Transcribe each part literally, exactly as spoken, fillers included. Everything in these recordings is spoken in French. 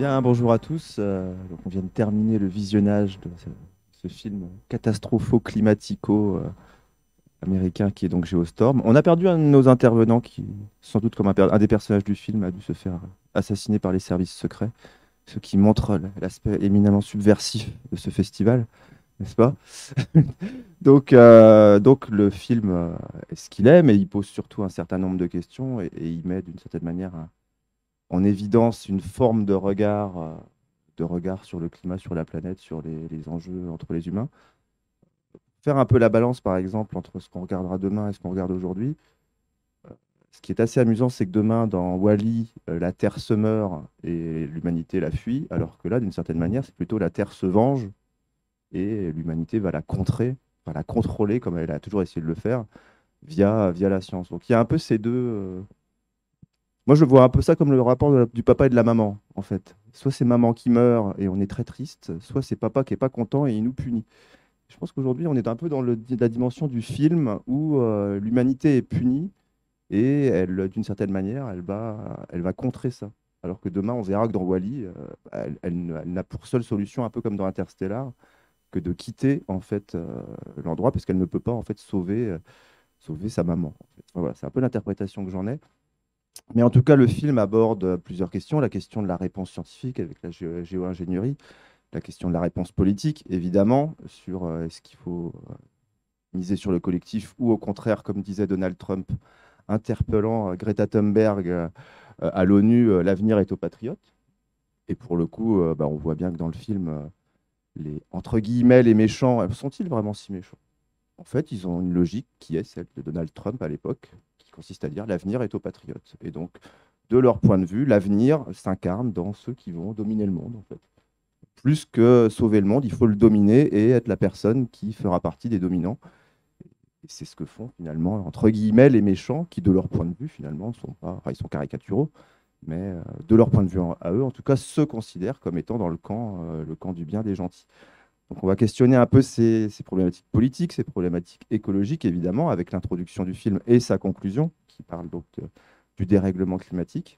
Bien, bonjour à tous. Euh, donc on vient de terminer le visionnage de ce, ce film catastropho-climatico-américain qui est donc Geostorm. On a perdu un de nos intervenants qui, sans doute comme un, per- un des personnages du film, a dû se faire assassiner par les services secrets, ce qui montre l'aspect éminemment subversif de ce festival, n'est-ce pas? Donc, euh, donc le film euh, est ce qu'il est, mais il pose surtout un certain nombre de questions et, et il met d'une certaine manière un- en évidence une forme de regard. Euh, de regard sur le climat, sur la planète, sur les, les enjeux entre les humains. Faire un peu la balance, par exemple, entre ce qu'on regardera demain et ce qu'on regarde aujourd'hui. Ce qui est assez amusant, c'est que demain, dans Wall-E, euh, la Terre se meurt et l'humanité la fuit, alors que là, d'une certaine manière, c'est plutôt la Terre se venge et l'humanité va la contrer, va la contrôler, comme elle a toujours essayé de le faire, via, via la science. Donc il y a un peu ces deux. euh, Moi, je vois un peu ça comme le rapport de la- du papa et de la maman, en fait. Soit c'est maman qui meurt et on est très triste, soit c'est papa qui est pas content et il nous punit. Je pense qu'aujourd'hui, on est un peu dans le- la dimension du film où euh, l'humanité est punie et elle, d'une certaine manière, elle va, elle va contrer ça. Alors que demain, on verra que dans Wall-E, euh, elle, elle ne- elle n'a pour seule solution, un peu comme dans Interstellar, que de quitter en fait euh, l'endroit parce qu'elle ne peut pas en fait sauver, euh, sauver sa maman. En fait. Enfin, voilà, c'est un peu l'interprétation que j'en ai. Mais en tout cas, le film aborde euh, plusieurs questions. La question de la réponse scientifique avec la géo- géo-ingénierie, la question de la réponse politique, évidemment, sur euh, est-ce qu'il faut euh, miser sur le collectif ou au contraire, comme disait Donald Trump, interpellant euh, Greta Thunberg euh, euh, à l'ONU, euh, l'avenir est aux patriotes. Et pour le coup, euh, bah, on voit bien que dans le film, euh, les, entre guillemets, les méchants, euh, sont-ils vraiment si méchants? En fait, ils ont une logique qui est celle de Donald Trump à l'époque, qui consiste à dire l'avenir est aux patriotes. Et donc, de leur point de vue, l'avenir s'incarne dans ceux qui vont dominer le monde, en fait. Plus que sauver le monde, il faut le dominer et être la personne qui fera partie des dominants. Et c'est ce que font finalement, entre guillemets, les méchants, qui de leur point de vue, finalement, sont pas, enfin, ils sont caricaturaux, mais euh, de leur point de vue en- à eux, en tout cas, se considèrent comme étant dans le camp, euh, le camp du bien des gentils. Donc on va questionner un peu ces, ces problématiques politiques, ces problématiques écologiques, évidemment, avec l'introduction du film et sa conclusion, qui parle donc de- du dérèglement climatique,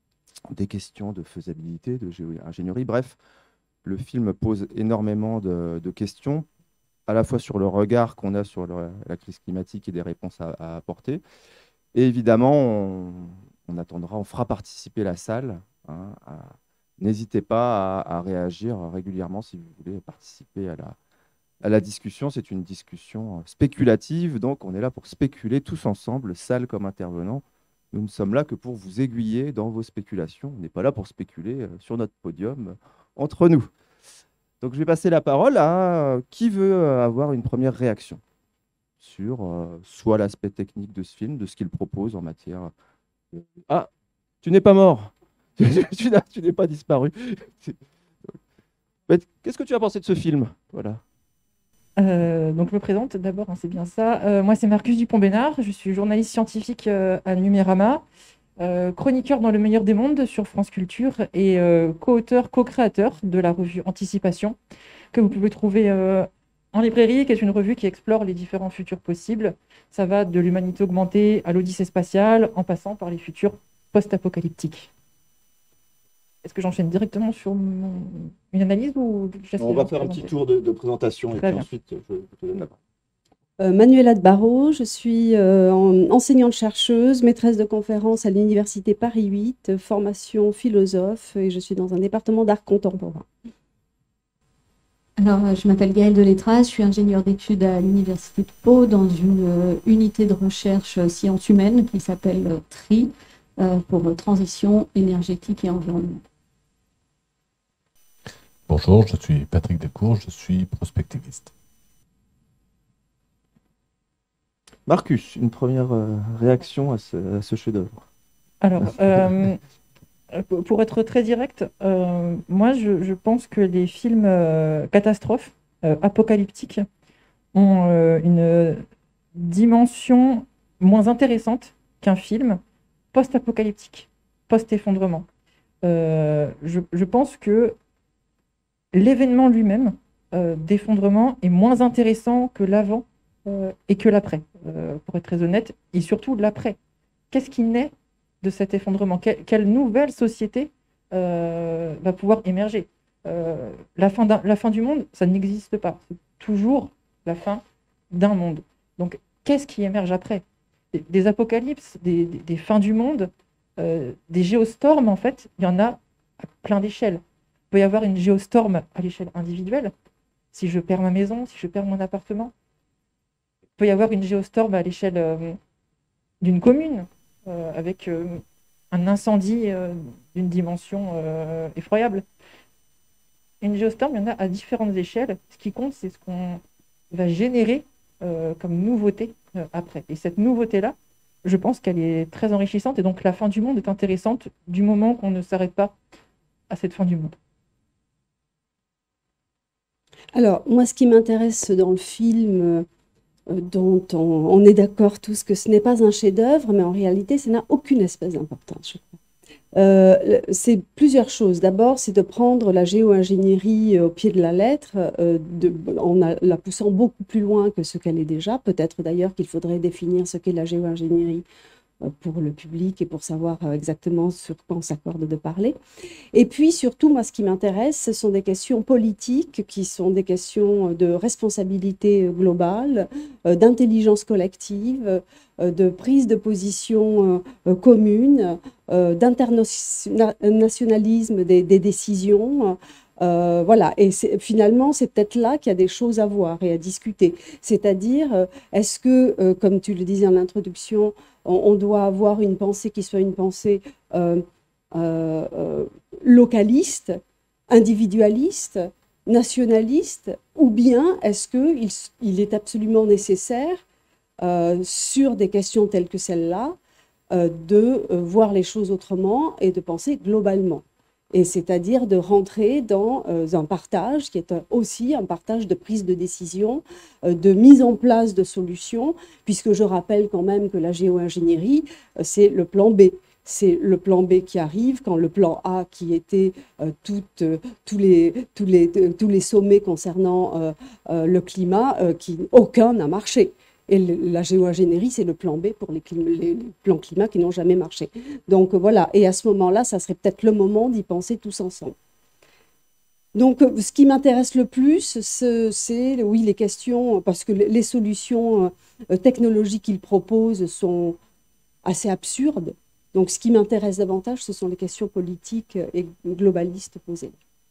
des questions de faisabilité, de géo-ingénierie. Bref, le film pose énormément de, de questions, à la fois sur le regard qu'on a sur le- la crise climatique et des réponses à, à apporter. Et évidemment, on, on attendra, on fera participer la salle. Hein, à- N'hésitez pas à, à réagir régulièrement si vous voulez participer à la, à la discussion. C'est une discussion euh, spéculative, donc on est là pour spéculer tous ensemble, salle comme intervenant. Nous ne sommes là que pour vous aiguiller dans vos spéculations. On n'est pas là pour spéculer euh, sur notre podium euh, entre nous. Donc je vais passer la parole à euh, qui veut euh, avoir une première réaction sur euh, soit l'aspect technique de ce film, de ce qu'il propose en matière. Ah, tu n'es pas mort. Tu n'as- tu n'es pas disparu. Mais qu'est-ce que tu as pensé de ce film? Voilà. Euh, donc, je me présente d'abord, hein, c'est bien ça. Euh, moi, c'est Marcus Dupont-Bénard. Je suis journaliste scientifique euh, à Numérama, euh, chroniqueur dans Le Meilleur des Mondes sur France Culture et euh, co-auteur, co-créateur de la revue Anticipation, que vous pouvez trouver euh, en librairie, qui est une revue qui explore les différents futurs possibles. Ça va de l'humanité augmentée à l'Odyssée spatiale, en passant par les futurs post-apocalyptiques. Est-ce que j'enchaîne directement sur mon- une analyse ou je laisse On les va gens se faire un petit présenter? tour de, de présentation et Très puis bien. ensuite je, je te donne la parole. Euh, Manuela de Barrault, je suis euh, en- enseignante-chercheuse, maîtresse de conférences à l'Université Paris huit, euh, formation philosophe, et je suis dans un département d'art contemporain. Alors, euh, je m'appelle Gaëlle Delétraz, je suis ingénieure d'études à l'Université de Pau dans une euh, unité de recherche euh, sciences humaines qui s'appelle euh, TRI euh, pour euh, transition énergétique et environnement. Bonjour, je suis Patrick Decour, je suis prospectiviste. Marcus, une première euh, réaction à ce, à ce chef-d'œuvre. Alors, euh, pour pour être très direct, euh, moi, je, je pense que les films euh, catastrophes, euh, apocalyptiques, ont euh, une dimension moins intéressante qu'un film post-apocalyptique, post-effondrement. Euh, je, je pense que l'événement lui-même euh, d'effondrement est moins intéressant que l'avant euh, et que l'après, euh, pour être très honnête, et surtout l'après. Qu'est-ce qui naît de cet effondrement? Que- Quelle nouvelle société euh, va pouvoir émerger. Euh, la fin d'un- la fin du monde, ça n'existe pas. C'est toujours la fin d'un monde. Donc, qu'est-ce qui émerge après? Des, des apocalypses, des, des- des fins du monde, euh, des géostorms, en fait, il y en a à plein d'échelles. Il peut y avoir une géostorm à l'échelle individuelle, si je perds ma maison, si je perds mon appartement. Il peut y avoir une géostorm à l'échelle euh, d'une commune, euh, avec euh, un incendie euh, d'une dimension euh, effroyable. Une géostorm, il y en a à différentes échelles. Ce qui compte, c'est ce qu'on va générer euh, comme nouveauté euh, après. Et cette nouveauté-là, je pense qu'elle est très enrichissante. Et donc, la fin du monde est intéressante du moment qu'on ne s'arrête pas à cette fin du monde. Alors, moi, ce qui m'intéresse dans le film, euh, dont on, on est d'accord tous que ce n'est pas un chef-d'œuvre, mais en réalité, ça n'a aucune espèce d'importance, je crois. Euh, c'est plusieurs choses. D'abord, c'est de prendre la géo-ingénierie au pied de la lettre, euh, de, en a- la poussant beaucoup plus loin que ce qu'elle est déjà. Peut-être d'ailleurs qu'il faudrait définir ce qu'est la géo-ingénierie euh, pour le public et pour savoir euh, exactement sur quoi on s'accorde de parler. Et puis surtout, moi, ce qui m'intéresse, ce sont des questions politiques, qui sont des questions de responsabilité globale, euh, d'intelligence collective, euh, de prise de position euh, commune, euh, d'internationalisme des, des décisions. Euh, voilà, et c'est- finalement, c'est peut-être là qu'il y a des choses à voir et à discuter. C'est-à-dire, euh, est-ce que, euh, comme tu le disais en introduction, on, on doit avoir une pensée qui soit une pensée euh, euh, euh, localiste, individualiste, nationaliste, ou bien est-ce qu'il il est absolument nécessaire, euh, sur des questions telles que celle-là, euh, de euh, voir les choses autrement et de penser globalement. Et c'est-à-dire de rentrer dans euh, un partage qui est un- aussi un partage de prise de décision, euh, de mise en place de solutions, puisque je rappelle quand même que la géo-ingénierie, euh, c'est le plan B. C'est le plan B qui arrive quand le plan A, qui était euh, toutes, euh, tous, les, tous, les, euh, tous les sommets concernant euh, euh, le climat, euh, qui, aucun n'a marché. Et le- la géo-ingénierie, c'est le plan B pour les, clim- les- les plans climat qui n'ont jamais marché. Donc euh, voilà, et à ce moment-là, ça serait peut-être le moment d'y penser tous ensemble. Donc, euh, ce qui m'intéresse le plus, ce- c'est, oui, les questions, parce que les les solutions euh, technologiques qu'ils proposent sont assez absurdes. Donc, ce qui m'intéresse davantage, ce sont les questions politiques et globalistes posées.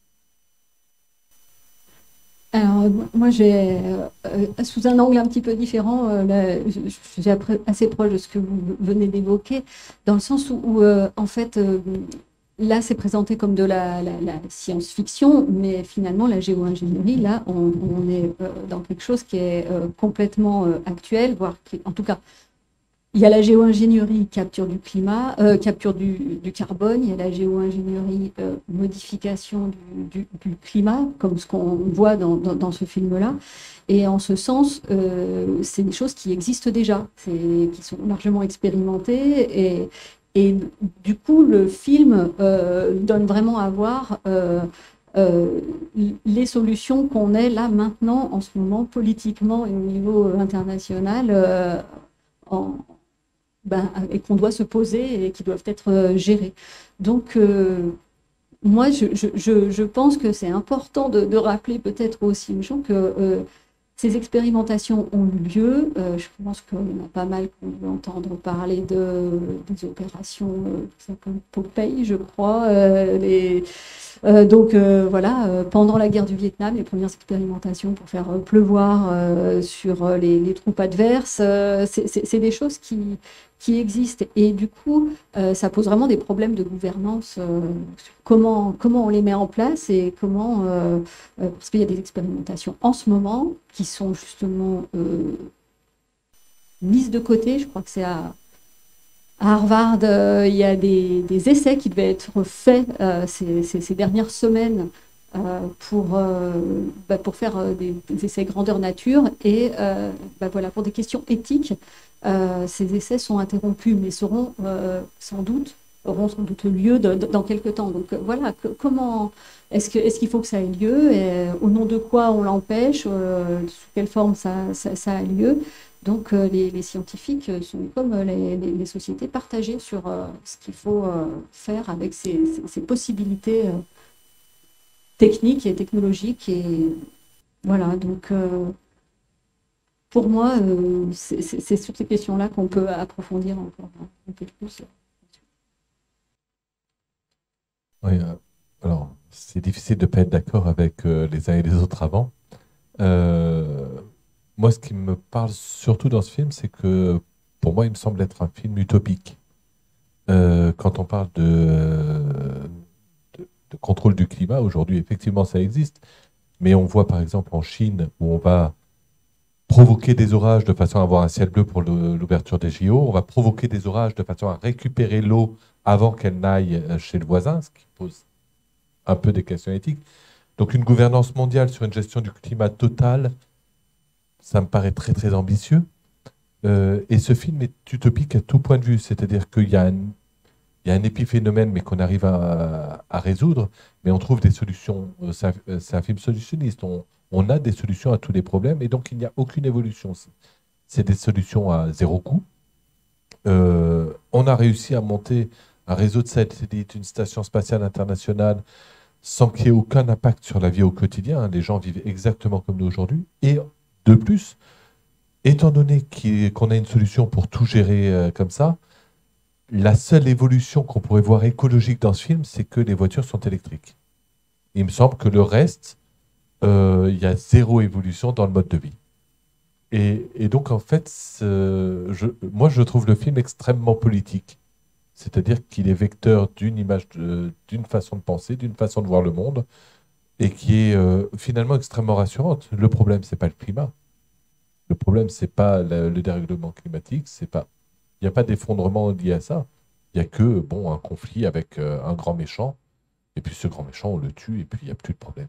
Alors, euh, moi, j'ai, euh, euh, sous un angle un petit peu différent, euh, là, je je suis après- assez proche de ce que vous venez d'évoquer, dans le sens où, où, euh, en fait, euh, là, c'est présenté comme de la, la- la science-fiction, mais finalement, la géo-ingénierie, là, on, on est euh, dans quelque chose qui est euh, complètement euh, actuel, voire qui, en tout cas, il y a la géo-ingénierie capture du climat, euh, capture du, du carbone, il y a la géo-ingénierie euh, modification du, du- du climat, comme ce qu'on voit dans, dans- dans ce film-là. Et en ce sens, euh, c'est des choses qui existent déjà, c'est- qui sont largement expérimentées. Et, et du coup, le film euh, donne vraiment à voir euh, euh, les solutions qu'on ait là maintenant, en ce moment, politiquement et au niveau international. euh, en, ben, et qu'on doit se poser et qui doivent être euh, gérés. Donc, euh, moi, je, je, je, je pense que c'est important de, de rappeler peut-être aussi aux gens que euh, ces expérimentations ont eu lieu. Euh, je pense qu'il y en a pas mal qu'on veut entendre parler de, des opérations euh, comme Popeye, je crois. Euh, les, euh, donc euh, voilà, euh, pendant la guerre du Vietnam, les premières expérimentations pour faire euh, pleuvoir euh, sur euh, les, les troupes adverses, euh, c'est c'est- c'est des choses qui, qui existent. Et du coup, euh, ça pose vraiment des problèmes de gouvernance. euh, sur comment, comment on les met en place et comment... euh, euh, parce qu'il y a des expérimentations en ce moment qui sont justement euh, mises de côté. Je crois que c'est à, à Harvard, euh, il y a des, des essais qui devaient être faits euh, ces, ces- ces dernières semaines euh, pour, euh, bah, pour faire euh, des, des essais grandeur nature. Et euh, bah, voilà, pour des questions éthiques, euh, ces essais sont interrompus, mais seront euh, sans doute auront sans doute lieu de, de, dans quelques temps. Donc euh, voilà, que, comment est-ce que est-ce qu'il faut que ça ait lieu et, au nom de quoi on l'empêche, euh, sous quelle forme ça, ça, ça a lieu. Donc euh, les, les scientifiques sont comme les, les, les sociétés partagées sur euh, ce qu'il faut euh, faire avec ces, ces, ces possibilités euh, techniques et technologiques. Et voilà, donc euh, pour moi, euh, c'est, c'est, c'est sur ces questions-là qu'on peut approfondir encore un peu plus. Oui, euh, alors c'est difficile de ne pas être d'accord avec euh, les uns et les autres avant. Euh, moi, ce qui me parle surtout dans ce film, c'est que pour moi, il me semble être un film utopique. Euh, quand on parle de, de, de contrôle du climat, aujourd'hui, effectivement, ça existe. Mais on voit par exemple en Chine où on va provoquer des orages de façon à avoir un ciel bleu pour le- l'ouverture des J O. On va provoquer des orages de façon à récupérer l'eau avant qu'elle n'aille euh, chez le voisin, ce qui pose un peu des questions éthiques. Donc une gouvernance mondiale sur une gestion du climat totale, ça me paraît très très ambitieux. Euh, et ce film est utopique à tout point de vue, c'est-à-dire qu'il y a un, il y a un épiphénomène, mais qu'on arrive à, à résoudre, mais on trouve des solutions. Euh, C'est un, euh, c'est un film solutionniste. On, on a des solutions à tous les problèmes, et donc il n'y a aucune évolution. C'est c'est des solutions à zéro coût. Euh, on a réussi à monter un réseau de satellites, une station spatiale internationale, sans qu'il y ait aucun impact sur la vie au quotidien. Hein. Les gens vivent exactement comme nous aujourd'hui. Et de plus, étant donné qu'il- qu'on a une solution pour tout gérer euh, comme ça, la seule évolution qu'on pourrait voir écologique dans ce film, c'est que les voitures sont électriques. Il me semble que le reste, euh, il y a zéro évolution dans le mode de vie. Et, et donc, en fait, ce- je- moi, je trouve le film extrêmement politique. C'est-à-dire qu'il est vecteur d'une image, de- d'une façon de penser, d'une façon de voir le monde, et qui est euh, finalement extrêmement rassurante. Le problème, c'est pas le climat. Le problème, c'est pas le, le dérèglement climatique. C'est pas, il n'y a pas d'effondrement lié à ça. Il n'y a que bon, un conflit avec euh, un grand méchant. Et puis ce grand méchant, on le tue, et puis il n'y a plus de problème.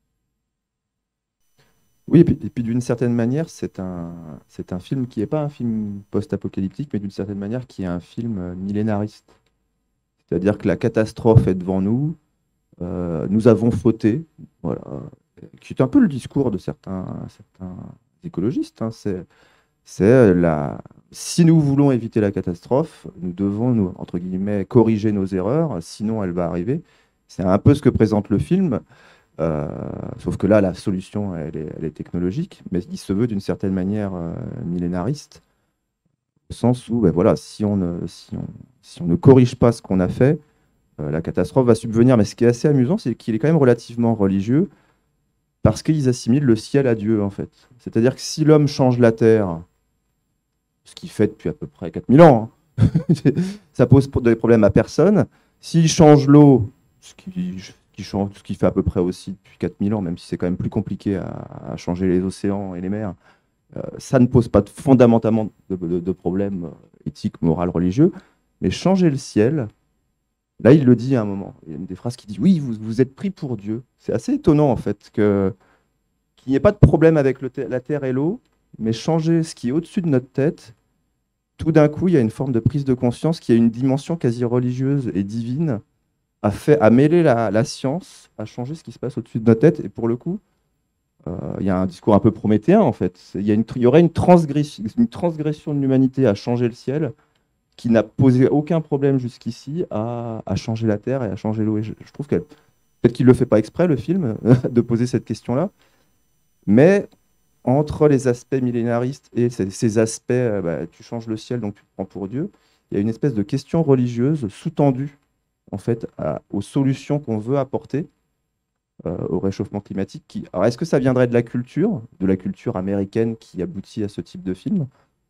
Oui, et puis, et puis d'une certaine manière, c'est un, c'est un film qui n'est pas un film post-apocalyptique, mais d'une certaine manière qui est un film euh, millénariste. C'est-à-dire que la catastrophe est devant nous, euh, nous avons fauté, voilà, qui est un peu le discours de certains, certains écologistes. Hein. C'est, c'est la... Si nous voulons éviter la catastrophe, nous devons, nous, entre guillemets, corriger nos erreurs, sinon elle va arriver. C'est un peu ce que présente le film. Euh, sauf que là, la solution, elle est, elle est technologique, mais il se veut d'une certaine manière euh, millénariste, au sens où, ben voilà, si on ne, si on, si on ne corrige pas ce qu'on a fait, euh, la catastrophe va subvenir. Mais ce qui est assez amusant, c'est qu'il est quand même relativement religieux, parce qu'ils assimilent le ciel à Dieu, en fait. C'est-à-dire que si l'homme change la terre, ce qu'il fait depuis à peu près quatre mille ans, hein, ça pose des problèmes à personne. S'il change l'eau, ce qui qui change, ce qui fait à peu près aussi depuis quatre mille ans, même si c'est quand même plus compliqué à, à changer les océans et les mers, euh, ça ne pose pas de- fondamentalement de, de- de problèmes euh, éthiques, moraux, religieux, mais changer le ciel, là il le dit à un moment, il y a une des phrases qui dit oui, vous, vous êtes pris pour Dieu. C'est assez étonnant en fait que, qu'il n'y ait pas de problème avec le te- la terre et l'eau, mais changer ce qui est au-dessus de notre tête, tout d'un coup il y a une forme de prise de conscience qui a une dimension quasi religieuse et divine à, fait, à mêler la, la science, à changer ce qui se passe au-dessus de notre tête. Et pour le coup, euh, il y a un discours un peu prométhéen, en fait. C'est- Il y, a une tr- il y aurait une transgression, une transgression de l'humanité à changer le ciel qui n'a posé aucun problème jusqu'ici à, à changer la terre et à changer l'eau. Et je, je trouve qu'elle, peut-être qu'il ne le fait pas exprès, le film, de poser cette question-là. Mais entre les aspects millénaristes et ces, ces aspects, euh, bah, tu changes le ciel, donc tu te prends pour Dieu, il y a une espèce de question religieuse sous-tendue en fait, à- aux solutions qu'on veut apporter euh, au réchauffement climatique. Qui... Alors, est-ce que ça viendrait de la culture, de la culture américaine qui aboutit à ce type de film,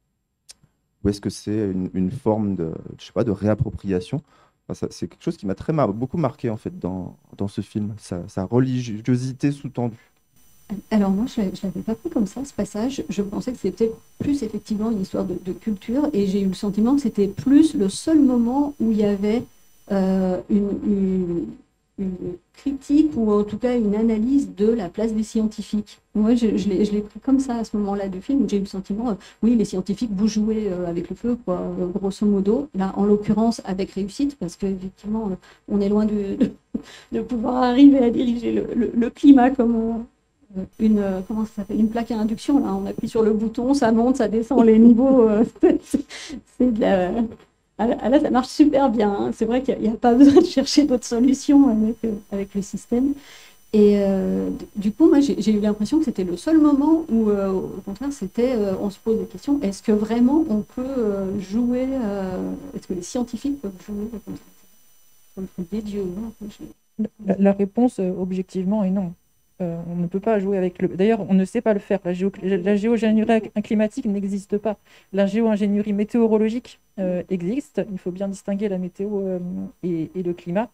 ou est-ce que c'est une, une forme de, je sais pas, de réappropriation? Enfin, ça- c'est quelque chose qui m'a très mar- beaucoup marqué en fait dans, dans ce film, sa, sa religiosité sous-tendue. Alors moi, je ne l'avais pas pris comme ça, ce passage. Je pensais que c'était plus effectivement une histoire de, de culture et j'ai eu le sentiment que c'était plus le seul moment où il y avait euh, une, une- une critique ou en tout cas une analyse de la place des scientifiques. Moi, je, je l'ai je l'ai pris comme ça à ce moment-là du film, où j'ai eu le sentiment, euh, oui, les scientifiques, vous jouez euh, avec le feu, quoi, euh, grosso modo. Là, en l'occurrence, avec réussite, parce qu'effectivement, euh, on est loin de, de, de pouvoir arriver à diriger le, le, le climat comme euh, une, euh, comment ça s'appelle, une plaque à induction. Là, on appuie sur le bouton, ça monte, ça descend les niveaux. Euh, c'est de la... Ah là, ça marche super bien. Hein. C'est vrai qu'il n'y a, a pas besoin de chercher d'autres solutions avec, euh, avec le système. Et euh, du coup, moi, j'ai eu l'impression que c'était le seul moment où, euh, au contraire, c'était, euh, on se pose des questions. Est-ce que vraiment on peut euh, jouer euh, Est-ce que les scientifiques peuvent jouer comme des dieux, non la, la réponse, euh, objectivement, est non. Euh, on ne peut pas jouer avec le... D'ailleurs, on ne sait pas le faire. La, géo... la géogénierie climatique n'existe pas. La géo-ingénierie météorologique euh, existe. Il faut bien distinguer la météo euh, et, et le climat.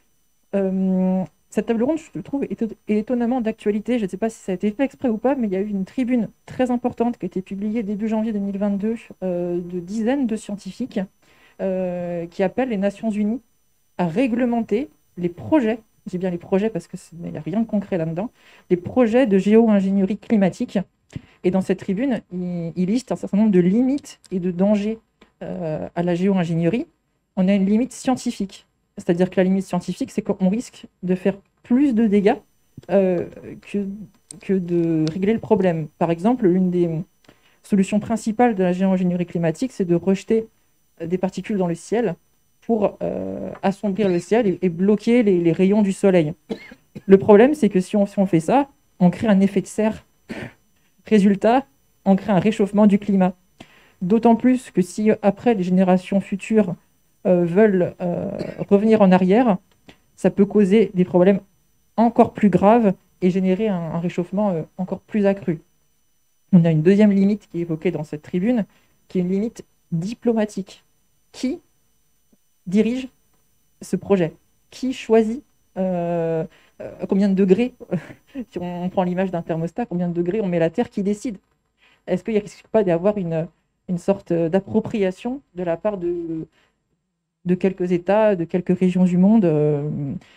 Euh, cette table ronde, je trouve, est étonnamment d'actualité. Je ne sais pas si ça a été fait exprès ou pas, mais il y a eu une tribune très importante qui a été publiée début janvier deux mille vingt-deux euh, de dizaines de scientifiques euh, qui appellent les Nations Unies à réglementer les projets, j'ai bien les projets parce qu'il n'y a rien de concret là-dedans, les projets de géo-ingénierie climatique. Et dans cette tribune, il, il liste un certain nombre de limites et de dangers euh, à la géo-ingénierie. On a une limite scientifique. C'est-à-dire que la limite scientifique, c'est qu'on risque de faire plus de dégâts euh, que, que de régler le problème. Par exemple, l'une des solutions principales de la géo-ingénierie climatique, c'est de rejeter des particules dans le ciel pour euh, assombrir le ciel et, et bloquer les, les rayons du soleil. Le problème, c'est que si on, si on fait ça, on crée un effet de serre. Résultat, on crée un réchauffement du climat. D'autant plus que si, après, les générations futures euh, veulent euh, revenir en arrière, ça peut causer des problèmes encore plus graves et générer un, un réchauffement euh, encore plus accru. On a une deuxième limite qui est évoquée dans cette tribune, qui est une limite diplomatique. Qui dirige ce projet? Qui choisit euh, euh, combien de degrés, si on, on prend l'image d'un thermostat, combien de degrés on met la Terre, qui décide? Est-ce qu'il ne risque pas d'y avoir une, une sorte d'appropriation de la part de, de quelques États, de quelques régions du monde? euh,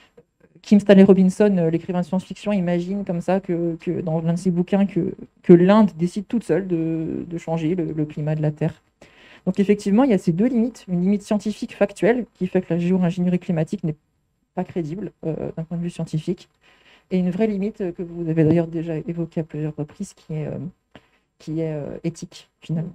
Kim Stanley Robinson, l'écrivain de science-fiction, imagine comme ça que, que dans l'un de ses bouquins que, que l'Inde décide toute seule de, de changer le, le climat de la Terre. Donc effectivement, il y a ces deux limites, une limite scientifique factuelle qui fait que la géo-ingénierie climatique n'est pas crédible euh, d'un point de vue scientifique, et une vraie limite que vous avez d'ailleurs déjà évoquée à plusieurs reprises, qui est, euh, qui est euh, éthique finalement.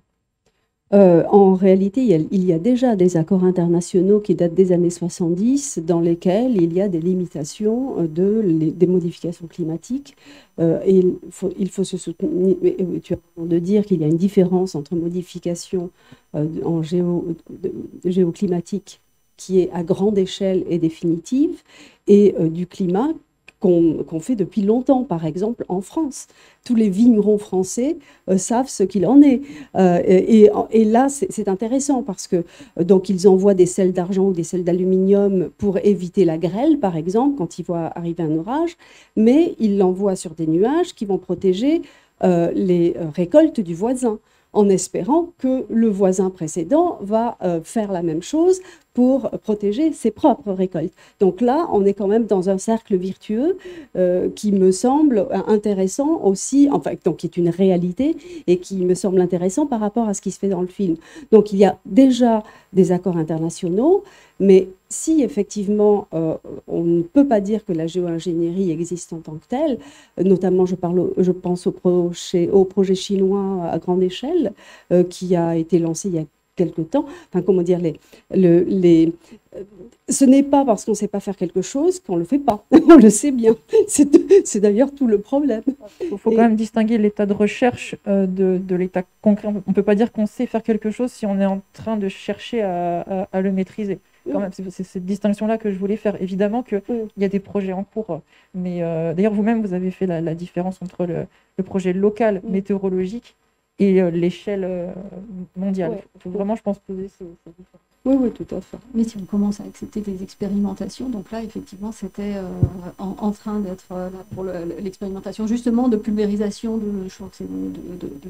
Euh, en réalité, il y, a, il y a déjà des accords internationaux qui datent des années soixante-dix dans lesquels il y a des limitations de, les, des modifications climatiques. Euh, et il faut, il faut se soutenir, tu as raison de dire qu'il y a une différence entre modification euh, en géo, de, de géoclimatique qui est à grande échelle et définitive, et euh, du climat qu'on qu'on fait depuis longtemps, par exemple en France. Tous les vignerons français euh, savent ce qu'il en est. Euh, et, et là, c'est intéressant parce que euh, donc ils envoient des sels d'argent ou des sels d'aluminium pour éviter la grêle, par exemple, quand ils voient arriver un orage, mais ils l'envoient sur des nuages qui vont protéger euh, les récoltes du voisin, en espérant que le voisin précédent va euh, faire la même chose pour protéger ses propres récoltes. Donc là, on est quand même dans un cercle virtueux euh, qui me semble intéressant aussi, enfin, donc qui est une réalité et qui me semble intéressant par rapport à ce qui se fait dans le film. Donc il y a déjà des accords internationaux, mais si effectivement euh, on ne peut pas dire que la géo-ingénierie existe en tant que telle, notamment je, parle, je pense au projet, au projet chinois à grande échelle euh, qui a été lancé il y a quelque temps, enfin comment dire, les, le, les, euh, ce n'est pas parce qu'on ne sait pas faire quelque chose qu'on ne le fait pas, on le sait bien, c'est d'ailleurs tout le problème. Il faut Et... quand même distinguer l'état de recherche euh, de, de l'état concret. On ne peut pas dire qu'on sait faire quelque chose si on est en train de chercher à, à, à le maîtriser. Quand même, c'est cette distinction-là que je voulais faire. Évidemment qu'il y a des projets en cours, mais euh, d'ailleurs vous-même, vous avez fait la, la différence entre le, le projet local météorologique et euh, l'échelle euh, mondiale. Il ouais. faut, faut vraiment, je pense, poser ces, ces différences. Oui, oui, tout à fait. Mais si on commence à accepter des expérimentations, donc là, effectivement, c'était euh, en, en train d'être euh, là pour l'expérimentation, justement, de pulvérisation de, je crois que c'est de, de, de, de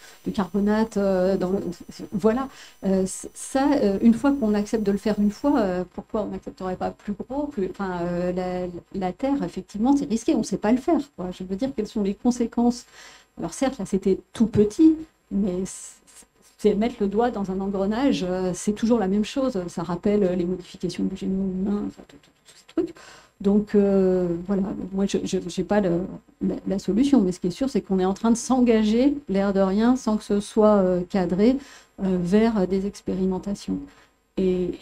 de carbonate. Euh, dans le... Voilà. Euh, ça, euh, une fois qu'on accepte de le faire une fois, euh, pourquoi on n'accepterait pas plus gros plus... Enfin, euh, la, la Terre, effectivement, c'est risqué. On ne sait pas le faire, quoi. Je veux dire, quelles sont les conséquences? Alors certes, là, c'était tout petit, mais c'est mettre le doigt dans un engrenage, euh, c'est toujours la même chose. Ça rappelle les modifications du génome humain, enfin, tous ces trucs. Donc euh, voilà, moi je n'ai pas le, la, la solution, mais ce qui est sûr, c'est qu'on est en train de s'engager, l'air de rien, sans que ce soit euh, cadré, euh, vers des expérimentations. Et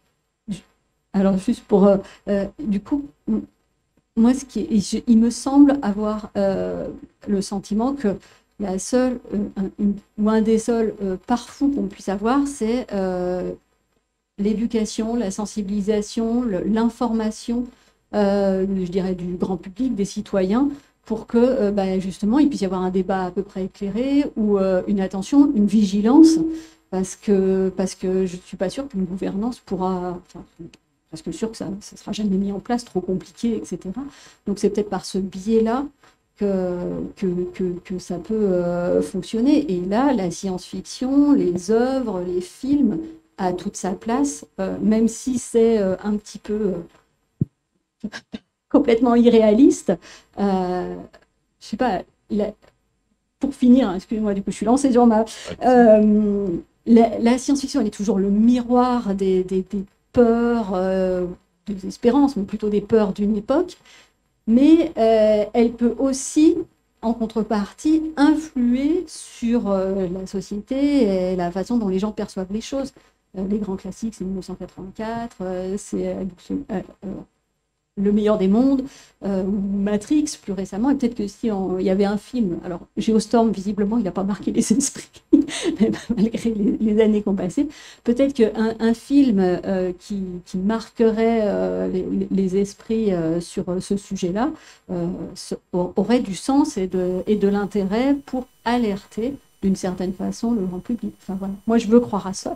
alors juste pour, euh, euh, du coup, moi, ce qui est, je, il me semble avoir euh, le sentiment que la seule, euh, un, une, ou un des seuls euh, pare-fous qu'on puisse avoir, c'est euh, l'éducation, la sensibilisation, l'information, euh, je dirais, du grand public, des citoyens, pour que, euh, bah, justement, il puisse y avoir un débat à peu près éclairé ou euh, une attention, une vigilance, parce que, parce que je ne suis pas sûre qu'une gouvernance pourra... Enfin, parce que sûr que ça ne sera jamais mis en place, trop compliqué, et cetera. Donc c'est peut-être par ce biais-là que, que, que, que ça peut euh, fonctionner. Et là, la science-fiction, les œuvres, les films, a toute sa place, euh, même si c'est euh, un petit peu euh, complètement irréaliste. Euh, je sais pas, la... pour finir, excusez-moi, du coup, je suis lancée sur ma... Euh, la, la science-fiction, elle est toujours le miroir des... des, des peurs, euh, des espérances, mais plutôt des peurs d'une époque, mais euh, elle peut aussi, en contrepartie, influer sur euh, la société et la façon dont les gens perçoivent les choses. Euh, les grands classiques, c'est mille neuf cent quatre-vingt-quatre, euh, c'est euh, euh, Le meilleur des mondes, euh, Matrix plus récemment, et peut-être que si il y avait un film, alors Geostorm, visiblement, il n'a pas marqué les esprits, malgré les, les années qu'on passait, peut-être qu'un un film euh, qui, qui marquerait euh, les, les esprits euh, sur ce sujet-là euh, aurait du sens et de, et de l'intérêt pour alerter d'une certaine façon le grand public. Enfin, voilà. Moi, je veux croire à ça.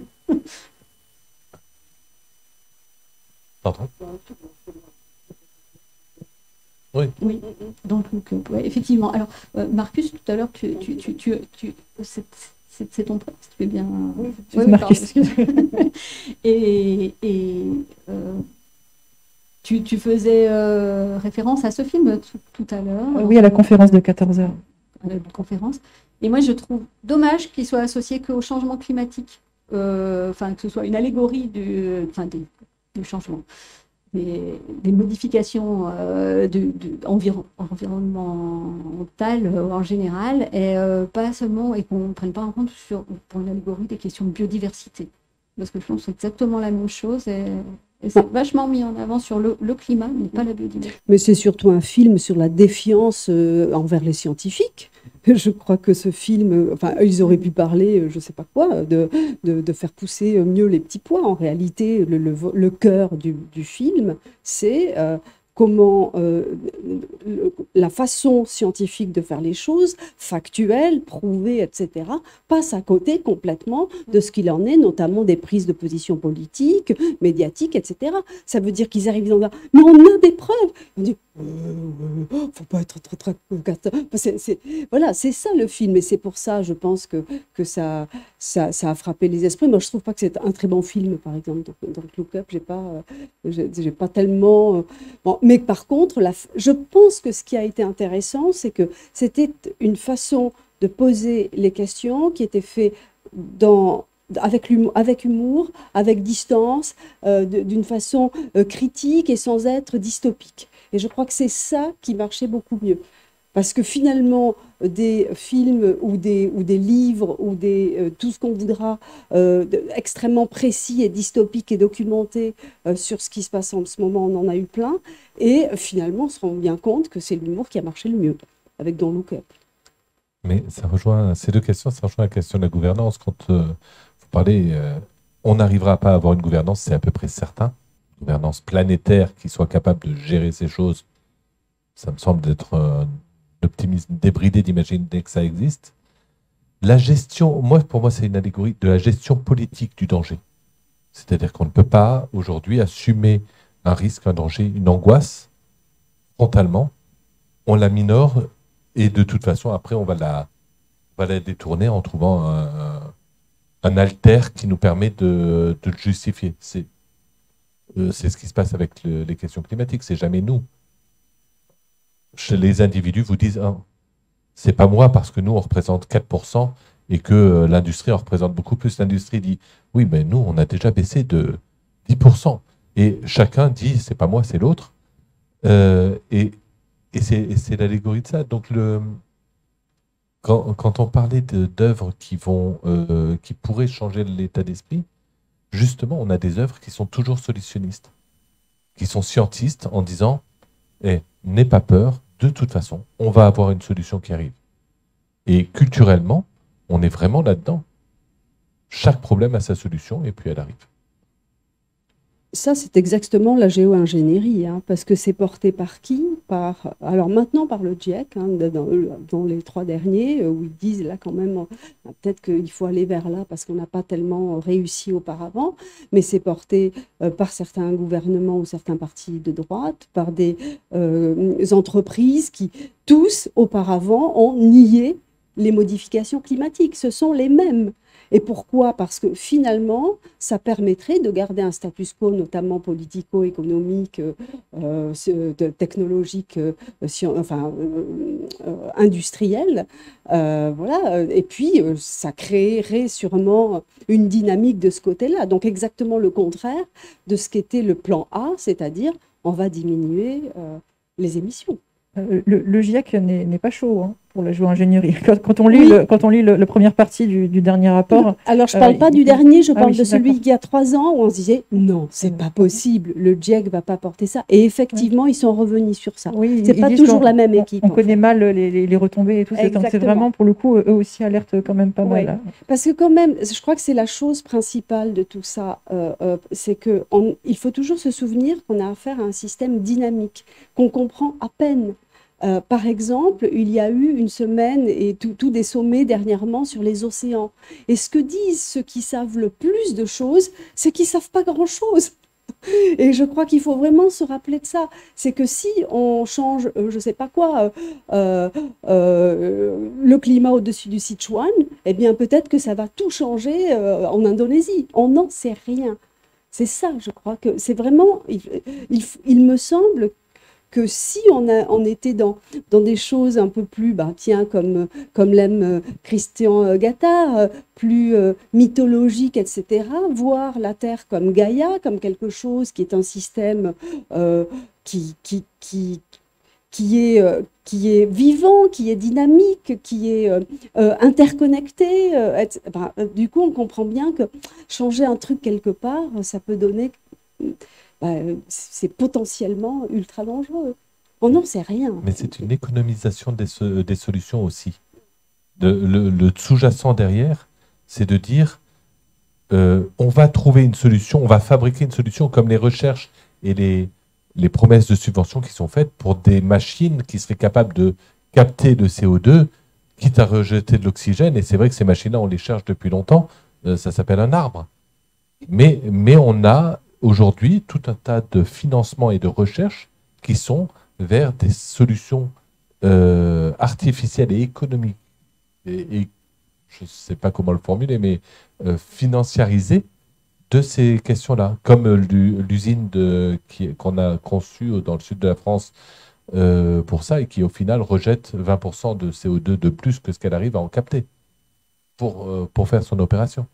Pardon. Oui. Oui, donc, donc ouais, effectivement. Alors, euh, Marcus, tout à l'heure, tu, tu, tu, tu, tu, c'est ton prénom, si tu fais bien. Oui, ouais, Marcus. et et euh, tu, tu faisais euh, référence à ce film tout, tout à l'heure. Euh, oui, à la conférence de quatorze heures. À la conférence. Et moi, je trouve dommage qu'il soit associé qu'au changement climatique. Euh, enfin, que ce soit une allégorie du, enfin, des, du changement. Des, des modifications euh, de, de, environ, environnementales euh, en général, et euh, pas seulement, et qu'on ne prenne pas en compte sur, pour une allégorie des questions de biodiversité. Parce que je pense que c'est exactement la même chose, et, et c'est vachement mis en avant sur le, le climat, mais pas la biodiversité. Mais c'est surtout un film sur la défiance euh, envers les scientifiques. Je crois que ce film, enfin, ils auraient pu parler, je ne sais pas quoi, de, de, de faire pousser mieux les petits pois. En réalité, le, le, le cœur du, du film, c'est euh, comment euh, le, la façon scientifique de faire les choses, factuelle, prouvée, et cetera, passe à côté complètement de ce qu'il en est, notamment des prises de position politiques, médiatiques, et cetera. Ça veut dire qu'ils arrivent dans un... Mais on a des preuves. On dit, euh, euh, faut pas être trop très... C'est, c'est... Voilà, c'est ça le film. Et c'est pour ça, je pense que, que ça, ça, ça a frappé les esprits. Moi, je trouve pas que c'est un très bon film, par exemple. Dans, dans Look Up, j'ai pas, j'ai, j'ai pas tellement... Bon, mais par contre, la, je pense que ce qui a été intéressant, c'est que c'était une façon de poser les questions qui était faite dans, avec, humour, avec humour, avec distance, euh, d'une façon euh, critique et sans être dystopique. Et je crois que c'est ça qui marchait beaucoup mieux. Parce que finalement, des films ou des, ou des livres ou des, euh, tout ce qu'on voudra euh, de, extrêmement précis et dystopique et documenté euh, sur ce qui se passe en ce moment, on en a eu plein. Et euh, finalement, on se rend bien compte que c'est l'humour qui a marché le mieux avec Don't Look Up. Mais ça rejoint, ces deux questions, ça rejoint la question de la gouvernance. Quand euh, vous parlez, euh, on n'arrivera pas à avoir une gouvernance, c'est à peu près certain. Une gouvernance planétaire qui soit capable de gérer ces choses, ça me semble d'être un optimisme débridé d'imaginer que ça existe. La gestion, moi, pour moi, c'est une allégorie de la gestion politique du danger. C'est-à-dire qu'on ne peut pas aujourd'hui assumer un risque, un danger, une angoisse frontalement. On la minore et de toute façon, après, on va la, va la détourner en trouvant un, un alter qui nous permet de, de le justifier. C'est euh, c'est ce qui se passe avec le, les questions climatiques. C'est jamais nous. Chez les individus vous disent ah, c'est pas moi parce que nous on représente quatre pour cent et que euh, l'industrie en représente beaucoup plus. L'industrie dit oui, mais nous on a déjà baissé de dix pour cent. Et chacun dit c'est pas moi, c'est l'autre. Euh, et et c'est l'allégorie de ça. Donc le Quand, quand on parlait d'œuvres qui vont, euh, qui pourraient changer l'état d'esprit, justement, on a des œuvres qui sont toujours solutionnistes, qui sont scientistes en disant eh, n'aie pas peur, de toute façon, on va avoir une solution qui arrive. Et culturellement, on est vraiment là-dedans. Chaque problème a sa solution et puis elle arrive. Ça, c'est exactement la géo-ingénierie, hein, parce que c'est porté par qui? Par, alors maintenant par le GIEC, hein, dans, dans les trois derniers, où ils disent là quand même, euh, peut-être qu'il faut aller vers là parce qu'on n'a pas tellement réussi auparavant, mais c'est porté euh, par certains gouvernements ou certains partis de droite, par des euh, entreprises qui, tous, auparavant, ont nié les modifications climatiques. Ce sont les mêmes. Et pourquoi? Parce que finalement, ça permettrait de garder un status quo, notamment politico-économique, euh, technologique, euh, enfin, euh, euh, industriel. Euh, voilà. Et puis, euh, ça créerait sûrement une dynamique de ce côté-là. Donc, exactement le contraire de ce qu'était le plan A, c'est-à-dire on va diminuer euh, les émissions. Euh, le, le GIEC n'est pas chaud hein, pour la géo-ingénierie. Quand, quand on lit, oui. le, quand on lit le, la première partie du, du dernier rapport... Alors, je ne parle euh, pas il, du dernier, je ah, parle oui, de celui d'il y a trois ans où on se disait « Non, c'est mmh. pas possible, le GIEC ne va pas porter ça. » Et effectivement, oui. ils sont revenus sur ça. Oui, c'est pas toujours la même équipe. On connaît fait. mal les, les, les retombées et tout. C'est vraiment, pour le coup, eux aussi alertent quand même pas oui. mal. Hein. Parce que quand même, je crois que c'est la chose principale de tout ça. Euh, euh, c'est qu'il faut toujours se souvenir qu'on a affaire à un système dynamique, qu'on comprend à peine. Euh, par exemple, il y a eu une semaine et tous des sommets dernièrement sur les océans. Et ce que disent ceux qui savent le plus de choses, c'est qu'ils ne savent pas grand-chose. Et je crois qu'il faut vraiment se rappeler de ça. C'est que si on change, euh, je ne sais pas quoi, euh, euh, le climat au-dessus du Sichuan, eh bien peut-être que ça va tout changer euh, en Indonésie. On n'en sait rien. C'est ça, je crois que c'est vraiment... Il, il, il me semble que si on, a, on était dans, dans des choses un peu plus, bah, tiens, comme, comme l'aime Christian Gattard, plus euh, mythologiques, et cetera, voir la Terre comme Gaïa, comme quelque chose qui est un système euh, qui, qui, qui, qui, est, euh, qui est vivant, qui est dynamique, qui est euh, euh, interconnecté. Euh, et, bah, du coup, on comprend bien que changer un truc quelque part, ça peut donner... c'est potentiellement ultra dangereux. On n'en sait rien. Mais c'est une économisation des, des solutions aussi. De, le le sous-jacent derrière, c'est de dire euh, on va trouver une solution, on va fabriquer une solution comme les recherches et les, les promesses de subvention qui sont faites pour des machines qui seraient capables de capter le C O deux, quitte à rejeter de l'oxygène. Et c'est vrai que ces machines-là, on les cherche depuis longtemps. Euh, ça s'appelle un arbre. Mais, mais on a aujourd'hui tout un tas de financements et de recherches qui sont vers des solutions euh, artificielles et économiques, et, et je ne sais pas comment le formuler, mais euh, financiarisées de ces questions-là, comme l'usine qu'on a conçue dans le sud de la France euh, pour ça, et qui au final rejette vingt pour cent de C O deux de plus que ce qu'elle arrive à en capter pour, euh, pour faire son opération.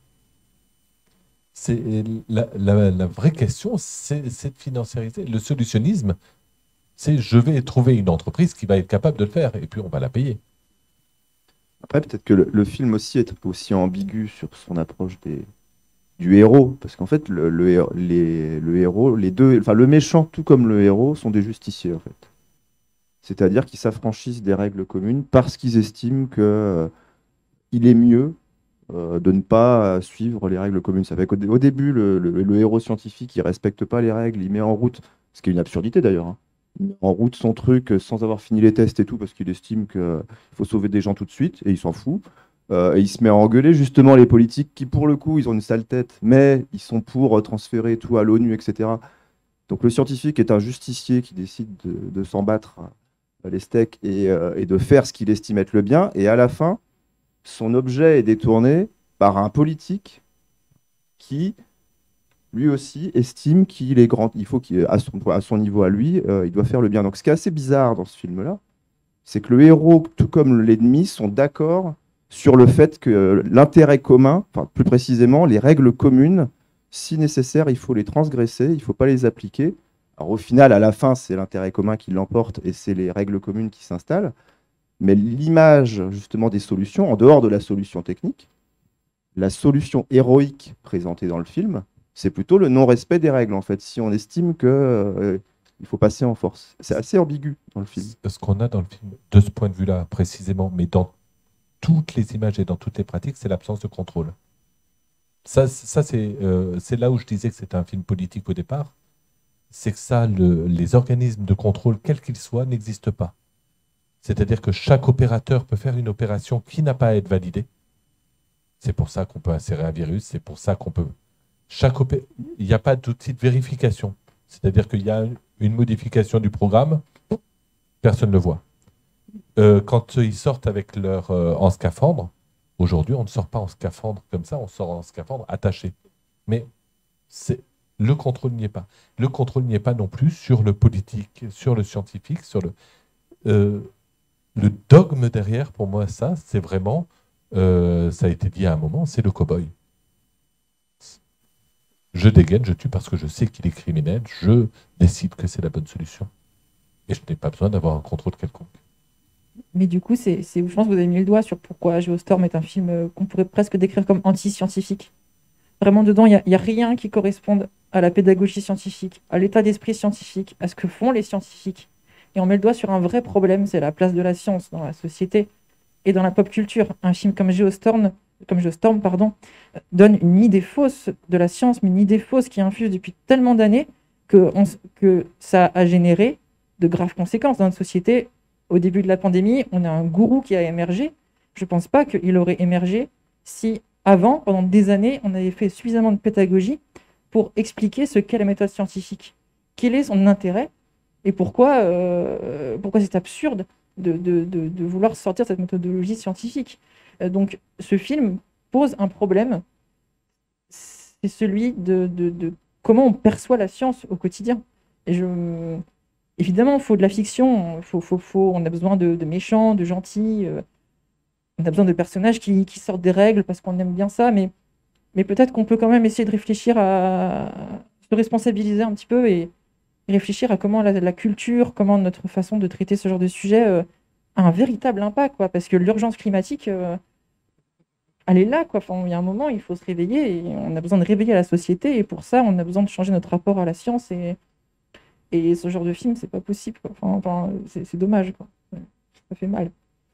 La, la, la vraie question, c'est de financiariser. Le solutionnisme, c'est je vais trouver une entreprise qui va être capable de le faire et puis on va la payer. Après, peut-être que le, le film aussi est aussi ambigu sur son approche des, du héros, parce qu'en fait, le, le, les, le héros, les deux, enfin le méchant tout comme le héros sont des justiciers en fait. C'est-à-dire qu'ils s'affranchissent des règles communes parce qu'ils estiment que euh, il est mieux Euh, de ne pas suivre les règles communes. Ça fait qu'au au début, le, le, le héros scientifique, il ne respecte pas les règles, il met en route, ce qui est une absurdité d'ailleurs, hein. Il met en route son truc sans avoir fini les tests et tout, parce qu'il estime qu'il faut sauver des gens tout de suite, et il s'en fout. Euh, et il se met à engueuler justement les politiques qui, pour le coup, ils ont une sale tête, mais ils sont pour transférer tout à l'ONU, et cetera. Donc le scientifique est un justicier qui décide de, de s'en battre les steaks et, euh, et de faire ce qu'il estime être le bien, et à la fin, son objet est détourné par un politique qui, lui aussi, estime qu'il est grand, il faut qu'il, à son, à son niveau à lui, euh, il doit faire le bien. Donc ce qui est assez bizarre dans ce film-là, c'est que le héros, tout comme l'ennemi, sont d'accord sur le fait que l'intérêt commun, enfin plus précisément, les règles communes, si nécessaire, il faut les transgresser, il ne faut pas les appliquer. Alors au final, à la fin, c'est l'intérêt commun qui l'emporte et c'est les règles communes qui s'installent. Mais l'image, justement, des solutions, en dehors de la solution technique, la solution héroïque présentée dans le film, c'est plutôt le non-respect des règles, en fait, si on estime qu'il euh, faut passer en force. C'est assez ambigu dans le film. Ce qu'on a dans le film, de ce point de vue-là, précisément, mais dans toutes les images et dans toutes les pratiques, c'est l'absence de contrôle. Ça, ça c'est euh, c'est là où je disais que c'était un film politique au départ. C'est que ça, le, les organismes de contrôle, quels qu'ils soient, n'existent pas. C'est-à-dire que chaque opérateur peut faire une opération qui n'a pas à être validée. C'est pour ça qu'on peut insérer un virus, c'est pour ça qu'on peut... Chaque opé... Il n'y a pas d'outil de vérification. C'est-à-dire qu'il y a une modification du programme, personne ne le voit. Euh, quand ils sortent avec leur, euh, en scaphandre, aujourd'hui, on ne sort pas en scaphandre comme ça, on sort en scaphandre attaché. Mais c'est... le contrôle n'y est pas. Le contrôle n'y est pas non plus sur le politique, sur le scientifique, sur le... Euh, le dogme derrière, pour moi, ça, c'est vraiment, euh, ça a été dit à un moment, c'est le cow-boy. Je dégaine, je tue parce que je sais qu'il est criminel, je décide que c'est la bonne solution. Et je n'ai pas besoin d'avoir un contrôle quelconque. Mais du coup, c'est, c'est, je pense que vous avez mis le doigt sur pourquoi Geostorm est un film euh, qu'on pourrait presque décrire comme anti-scientifique. Vraiment, dedans, il n'y a, a rien qui corresponde à la pédagogie scientifique, à l'état d'esprit scientifique, à ce que font les scientifiques. Et on met le doigt sur un vrai problème, c'est la place de la science dans la société et dans la pop culture. Un film comme Geostorm, comme Geostorm pardon, donne une idée fausse de la science, mais une idée fausse qui infuse depuis tellement d'années que, on, que ça a généré de graves conséquences dans notre société. Au début de la pandémie, on a un gourou qui a émergé. Je ne pense pas qu'il aurait émergé si, avant, pendant des années, on avait fait suffisamment de pédagogie pour expliquer ce qu'est la méthode scientifique. Quel est son intérêt et pourquoi, euh, pourquoi c'est absurde de, de, de, de vouloir sortir cette méthodologie scientifique. Euh, donc, ce film pose un problème, c'est celui de, de, de comment on perçoit la science au quotidien. Et je... Évidemment, il faut de la fiction, faut, faut, faut, on a besoin de, de méchants, de gentils, euh, on a besoin de personnages qui, qui sortent des règles parce qu'on aime bien ça, mais, mais peut-être qu'on peut quand même essayer de réfléchir à se responsabiliser un petit peu et réfléchir à comment la, la culture, comment notre façon de traiter ce genre de sujet euh, a un véritable impact, quoi, parce que l'urgence climatique, euh, elle est là, quoi. Enfin, il y a un moment, il faut se réveiller, et on a besoin de réveiller la société, et pour ça, on a besoin de changer notre rapport à la science, et, et ce genre de film, c'est pas possible, quoi. Enfin, enfin, c'est, c'est dommage, quoi. Ça fait mal.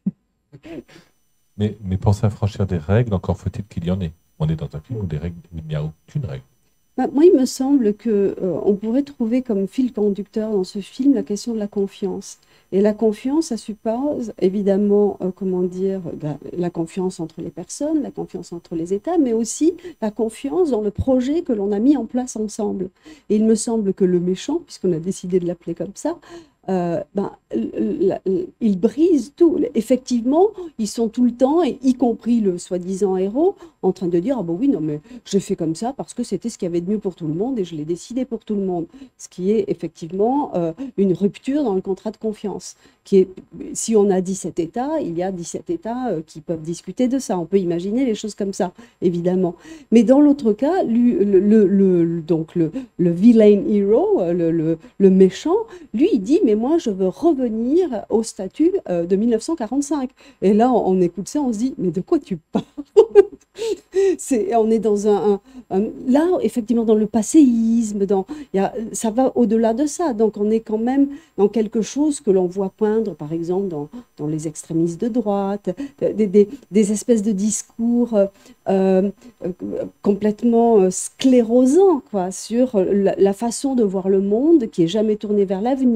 Mais, mais penser à franchir des règles, encore faut-il qu'il y en ait. On est dans un film où, des règles, où il n'y a aucune règle. Bah, moi, il me semble qu'on euh, pourrait trouver comme fil conducteur dans ce film la question de la confiance. Et la confiance, ça suppose évidemment, euh, comment dire, la, la confiance entre les personnes, la confiance entre les États, mais aussi la confiance dans le projet que l'on a mis en place ensemble. Et il me semble que le méchant, puisqu'on a décidé de l'appeler comme ça, Euh, ben, la, la, ils brisent tout. Effectivement, ils sont tout le temps, et y compris le soi-disant héros, en train de dire « Ah ben oui, non mais j'ai fait comme ça parce que c'était ce qu'il y avait de mieux pour tout le monde et je l'ai décidé pour tout le monde ». Ce qui est effectivement euh, une rupture dans le contrat de confiance. Qui est, si on a dix-sept États, il y a dix-sept États euh, qui peuvent discuter de ça. On peut imaginer les choses comme ça, évidemment. Mais dans l'autre cas, lui, le, le, le, donc le, le villain hero, le, le, le méchant, lui, il dit « Mais moi, je veux revenir au statut euh, de mille neuf cent quarante-cinq ». Et là, on, on écoute ça, on se dit « Mais de quoi tu parles ?» C'est, on est dans un, un, un... Là, effectivement, dans le passéisme, dans, y a, ça va au-delà de ça. Donc, on est quand même dans quelque chose que l'on voit poindre, par exemple, dans, dans les extrémistes de droite, des, des, des espèces de discours euh, euh, complètement sclérosants, quoi, sur la, la façon de voir le monde, qui est jamais tournée vers l'avenir, qui est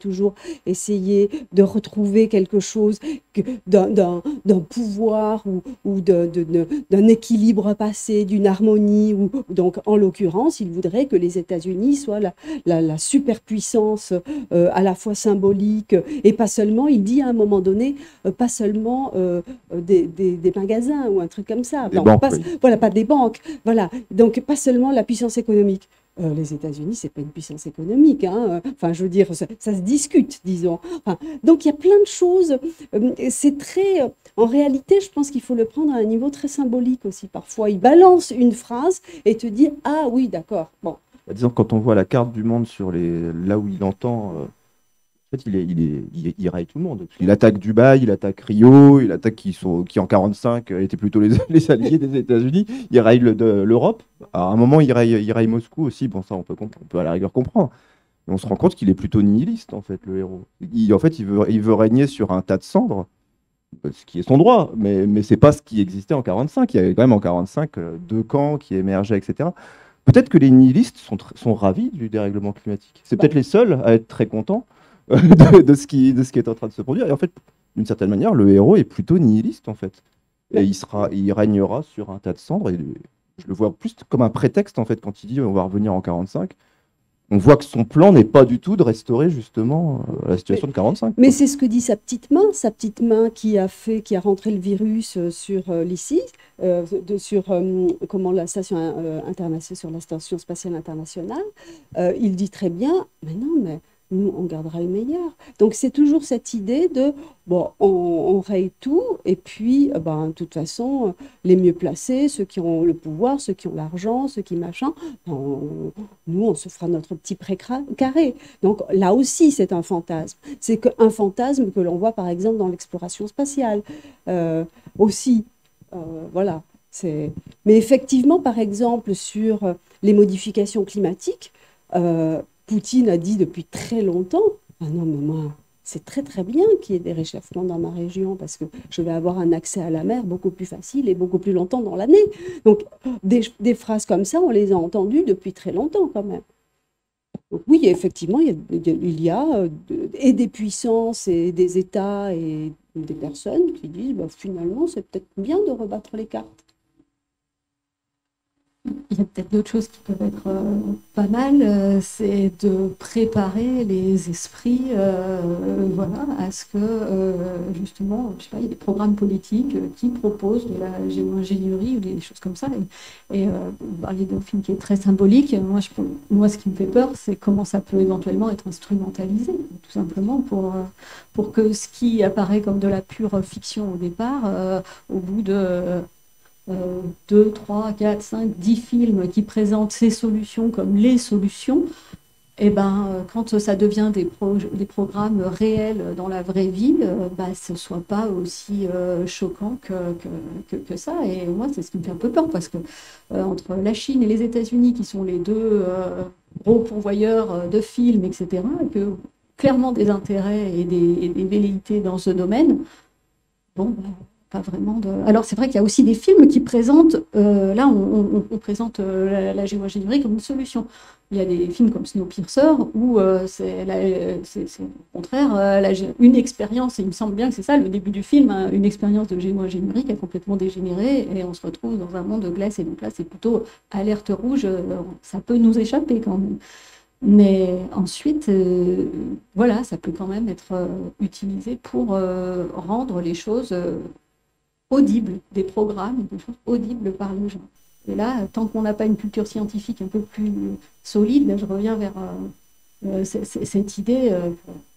toujours essayer de retrouver quelque chose que- d'un d'un- d'un pouvoir ou, ou de- de- de- d'un équilibre passé, d'une harmonie. Ou, donc, en l'occurrence, il voudrait que les États-Unis soient la, la, la superpuissance euh, à la fois symbolique et pas seulement, il dit à un moment donné, euh, pas seulement euh, euh, des, des- des magasins ou un truc comme ça. Des Non, banques, pas, oui. voilà, pas des banques. Voilà, donc pas seulement la puissance économique. Euh, les États-Unis, c'est pas une puissance économique, hein. Enfin, je veux dire, ça, ça se discute, disons. Enfin, donc il y a plein de choses. Euh, C'est très, euh, en réalité, je pense qu'il faut le prendre à un niveau très symbolique aussi. Parfois, il balance une phrase et te dit, ah oui, d'accord. Bon, Bah, disons que quand on voit la carte du monde sur les là où il entend, euh, en fait, il est, il est, il, il raille tout le monde. Il attaque Dubaï, il attaque Rio, il attaque qui sont, qui en quarante-cinq euh, étaient plutôt les, les alliés des États-Unis. Il raille le- de l'Europe. À un moment, il raille, il raille Moscou aussi. Bon, ça, on peut, comp- on peut à la rigueur comprendre. Mais on se rend compte qu'il est plutôt nihiliste, en fait, le héros. Il, en fait, il veut, il veut régner sur un tas de cendres, euh, ce qui est son droit, mais, mais c'est pas ce qui existait en quarante-cinq. Il y avait quand même en quarante-cinq euh, deux camps qui émergeaient, et cetera. Peut-être que les nihilistes sont, tr- sont ravis du dérèglement climatique. C'est bah, peut-être les seuls à être très contents euh, de, de ce qui, de ce qui est en train de se produire. Et en fait, d'une certaine manière, le héros est plutôt nihiliste, en fait. bah, Et il sera, il régnera sur un tas de cendres. Et je le vois plus comme un prétexte, en fait, quand il dit on va revenir en quarante-cinq. On voit que son plan n'est pas du tout de restaurer justement euh, la situation de quarante-cinq. mais quoi. c'est ce que dit sa petite main, sa petite main qui a fait, qui a rentré le virus euh, sur euh, l'ici, euh, de, sur euh, comment la station euh, internationale, sur la station spatiale internationale. Euh, il dit très bien, mais non, mais nous on gardera le meilleur. Donc c'est toujours cette idée de bon, on, on raye tout et puis euh, ben, de toute façon euh, les mieux placés, ceux qui ont le pouvoir, ceux qui ont l'argent, ceux qui machin, ben, on- nous on se fera notre petit pré carré. Donc là aussi, c'est un fantasme. C'est que- un fantasme que l'on voit par exemple dans l'exploration spatiale euh, aussi. Euh, voilà. C'est... Mais effectivement, par exemple, sur euh, les modifications climatiques, euh, Poutine a dit depuis très longtemps, ah non, mais moi, c'est très très bien qu'il y ait des réchauffements dans ma région parce que je vais avoir un accès à la mer beaucoup plus facile et beaucoup plus longtemps dans l'année. Donc des, des phrases comme ça, on les a entendues depuis très longtemps quand même. Donc oui, effectivement, il y a, il y a, euh, de- et des puissances et des États et des personnes qui disent bah, finalement, c'est peut-être bien de rebattre les cartes. Il y a peut-être d'autres choses qui peuvent être euh, pas mal, euh, c'est de préparer les esprits euh, voilà, à ce que, euh, justement, je sais pas, il y a des programmes politiques euh, qui proposent de la géo-ingénierie ou des choses comme ça. Et, et euh, vous parliez d'un film qui est très symbolique. Moi, je, moi, ce qui me fait peur, c'est comment ça peut éventuellement être instrumentalisé, tout simplement, pour, euh, pour que ce qui apparaît comme de la pure fiction au départ, euh, au bout de... Euh, deux, trois, quatre, cinq, dix films qui présentent ces solutions comme les solutions, et ben, euh, quand ça devient des, pro des programmes réels dans la vraie vie, euh, bah, ce ne soit pas aussi euh, choquant que, que, que, que ça. Et moi, c'est ce qui me fait un peu peur, parce que euh, entre la Chine et les États-Unis, qui sont les deux euh, gros pourvoyeurs de films, et cetera, et que clairement des intérêts et des, et des velléités dans ce domaine, bon, bah, pas vraiment de... Alors, c'est vrai qu'il y a aussi des films qui présentent, euh, là, on, on, on présente euh, la, la géo-ingénierie comme une solution. Il y a des films comme Snowpiercer où euh, c'est au contraire euh, la, une expérience, et il me semble bien que c'est ça le début du film, hein, une expérience de géo-ingénierie qui a complètement dégénéré et on se retrouve dans un monde de glace. Et donc là, c'est plutôt alerte rouge, euh, ça peut nous échapper quand même. Mais ensuite, euh, voilà, ça peut quand même être euh, utilisé pour euh, rendre les choses... Euh, audibles, des programmes, des choses audibles par les gens. Et là, tant qu'on n'a pas une culture scientifique un peu plus solide, là, je reviens vers euh, euh, cette idée euh,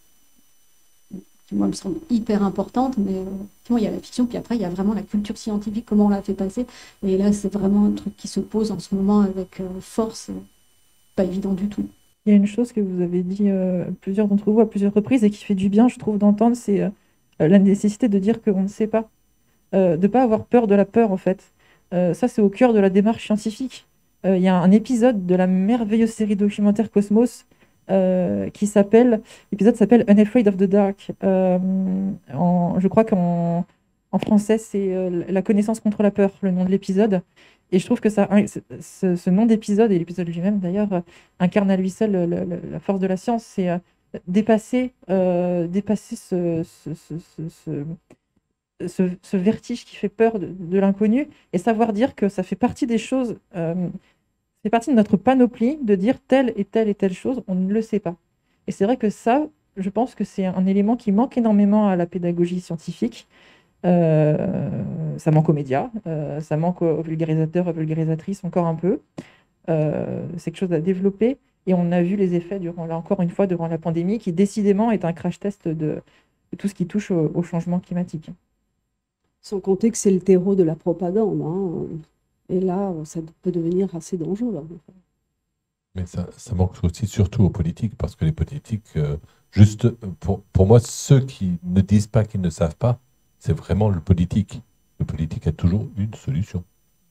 qui, moi, me semble hyper importante, mais euh, il y a la fiction, puis après, il y a vraiment la culture scientifique, comment on la fait passer. Et là, c'est vraiment un truc qui se pose en ce moment avec euh, force, pas évident du tout. Il y a une chose que vous avez dit euh, plusieurs d'entre vous à plusieurs reprises et qui fait du bien, je trouve, d'entendre, c'est euh, la nécessité de dire qu'on ne sait pas. Euh, de ne pas avoir peur de la peur, en fait. Euh, ça, c'est au cœur de la démarche scientifique. Euh, Il y a un épisode de la merveilleuse série documentaire Cosmos euh, qui s'appelle, l'épisode s'appelle Unafraid of the Dark. Euh, en, je crois qu'en en français, c'est euh, La connaissance contre la peur, le nom de l'épisode. Et je trouve que ça, ce, ce nom d'épisode, et l'épisode lui-même d'ailleurs, euh, incarne à lui seul le, le, la force de la science. C'est euh, dépasser, euh, dépasser ce, ce, ce, ce, ce- ce, ce vertige qui fait peur de, de l'inconnu et savoir dire que ça fait partie des choses, euh, c'est partie de notre panoplie de dire telle et telle et telle chose, on ne le sait pas. Et c'est vrai que ça, je pense que c'est un élément qui manque énormément à la pédagogie scientifique. Euh, ça manque aux médias, euh, ça manque aux vulgarisateurs, aux vulgarisatrices encore un peu. Euh, c'est quelque chose à développer et on a vu les effets durant, là encore une fois, durant la pandémie, qui décidément est un crash test de, de tout ce qui touche au, au changement climatique. Sans compter que c'est le terreau de la propagande, hein. Et là, ça peut devenir assez dangereux, hein. Mais ça, ça manque aussi surtout aux politiques, parce que les politiques, euh, juste euh, pour, pour moi, ceux qui ne disent pas qu'ils ne savent pas, c'est vraiment le politique. Le politique a toujours une solution.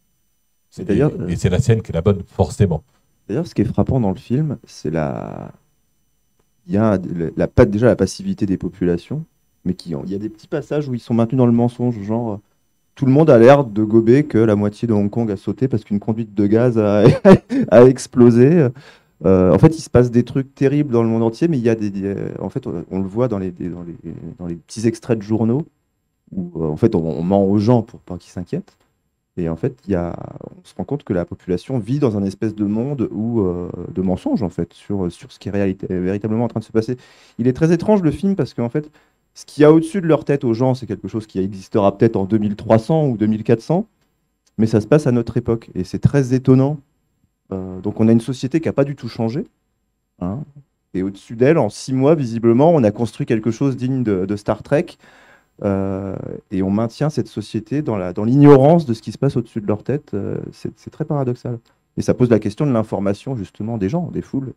Et Et, d'ailleurs, euh, et c'est la sienne qui est la bonne, forcément. d'ailleurs, ce qui est frappant dans le film, c'est la, il y a le- la, pa- déjà la passivité des populations, mais qui, il y a des petits passages où ils sont maintenus dans le mensonge, genre, euh, tout le monde a l'air de gober que la moitié de Hong Kong a sauté parce qu'une conduite de gaz a, a explosé. Euh, en fait, il se passe des trucs terribles dans le monde entier, mais il y a des, des- en fait, on, on le voit dans les, des- dans les, dans les petits extraits de journaux où, euh, en fait, on, on ment aux gens pour pas qu'ils s'inquiètent. Et en fait, il y a, on se rend compte que la population vit dans un espèce de monde où, euh, de mensonges, en fait, sur, sur ce qui est réalité- véritablement en train de se passer. Il est très étrange, le film, parce qu'en fait, ce qu'il y a au-dessus de leur tête aux gens, c'est quelque chose qui existera peut-être en deux mille trois cents ou deux mille quatre cents, mais ça se passe à notre époque. Et c'est très étonnant. Euh, donc, on a une société qui n'a pas du tout changé, hein. Et au-dessus d'elle, en six mois, visiblement, on a construit quelque chose digne de, de Star Trek. Euh, et on maintient cette société dans la, dans l'ignorance de ce qui se passe au-dessus de leur tête. Euh, c'est, c'est très paradoxal. Et ça pose la question de l'information, justement, des gens, des foules.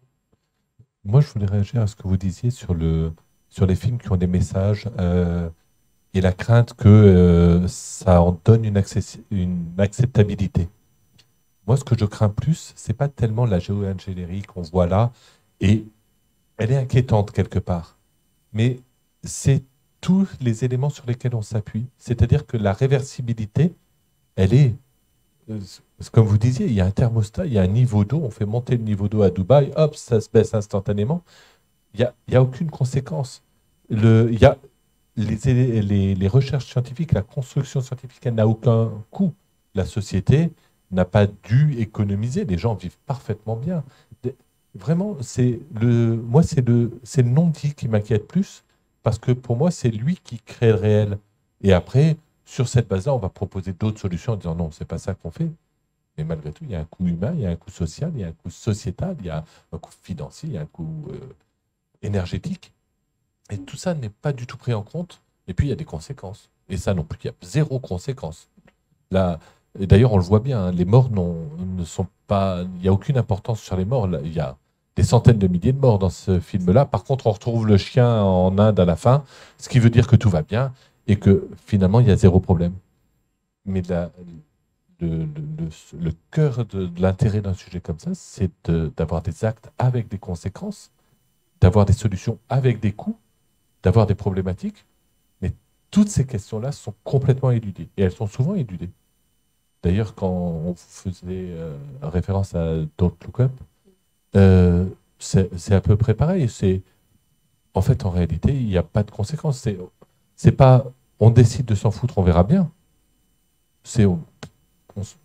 Moi, je voulais réagir à ce que vous disiez sur le, sur les films qui ont des messages euh, et la crainte que euh, ça en donne une, accessi- une acceptabilité. Moi, ce que je crains plus, c'est pas tellement la géo-ingénierie qu'on voit là, et elle est inquiétante quelque part, mais c'est tous les éléments sur lesquels on s'appuie. C'est-à-dire que la réversibilité, elle est, euh, c'est comme vous disiez, il y a un thermostat, il y a un niveau d'eau, on fait monter le niveau d'eau à Dubaï, hop, ça se baisse instantanément. Il n'y a, il y a aucune conséquence. Le, il y a les, les, les recherches scientifiques, la construction scientifique, elle n'a aucun coût. La société n'a pas dû économiser. Les gens vivent parfaitement bien. Des- Vraiment, c'est le, moi, c'est le, c'est le non-dit qui m'inquiète plus, parce que pour moi, c'est lui qui crée le réel. Et après, sur cette base-là, on va proposer d'autres solutions en disant non, c'est pas ça qu'on fait. Mais malgré tout, il y a un coût humain, il y a un coût social, il y a un coût sociétal, il y a un coût financier, il y a un coût euh, énergétique. Et tout ça n'est pas du tout pris en compte. Et puis, il y a des conséquences. Et ça non plus, il y a zéro conséquence. Là, et d'ailleurs, on le voit bien, hein, les morts n'ont- ne sont pas. Il n'y a aucune importance sur les morts. Là, il y a des centaines de milliers de morts dans ce film-là. Par contre, on retrouve le chien en Inde à la fin, ce qui veut dire que tout va bien et que finalement, il y a zéro problème. Mais la- le, le- le- le cœur de, de l'intérêt d'un sujet comme ça, c'est de- d'avoir des actes avec des conséquences, d'avoir des solutions avec des coûts, d'avoir des problématiques. Mais toutes ces questions-là sont complètement éludées. Et elles sont souvent éludées. D'ailleurs, quand on faisait euh, référence à Don't Look Up, euh, c'est c'est à peu près pareil. C'est, en fait, en réalité, il n'y a pas de conséquences. C'est, c'est pas, on décide de s'en foutre, on verra bien. C'est, on- on s-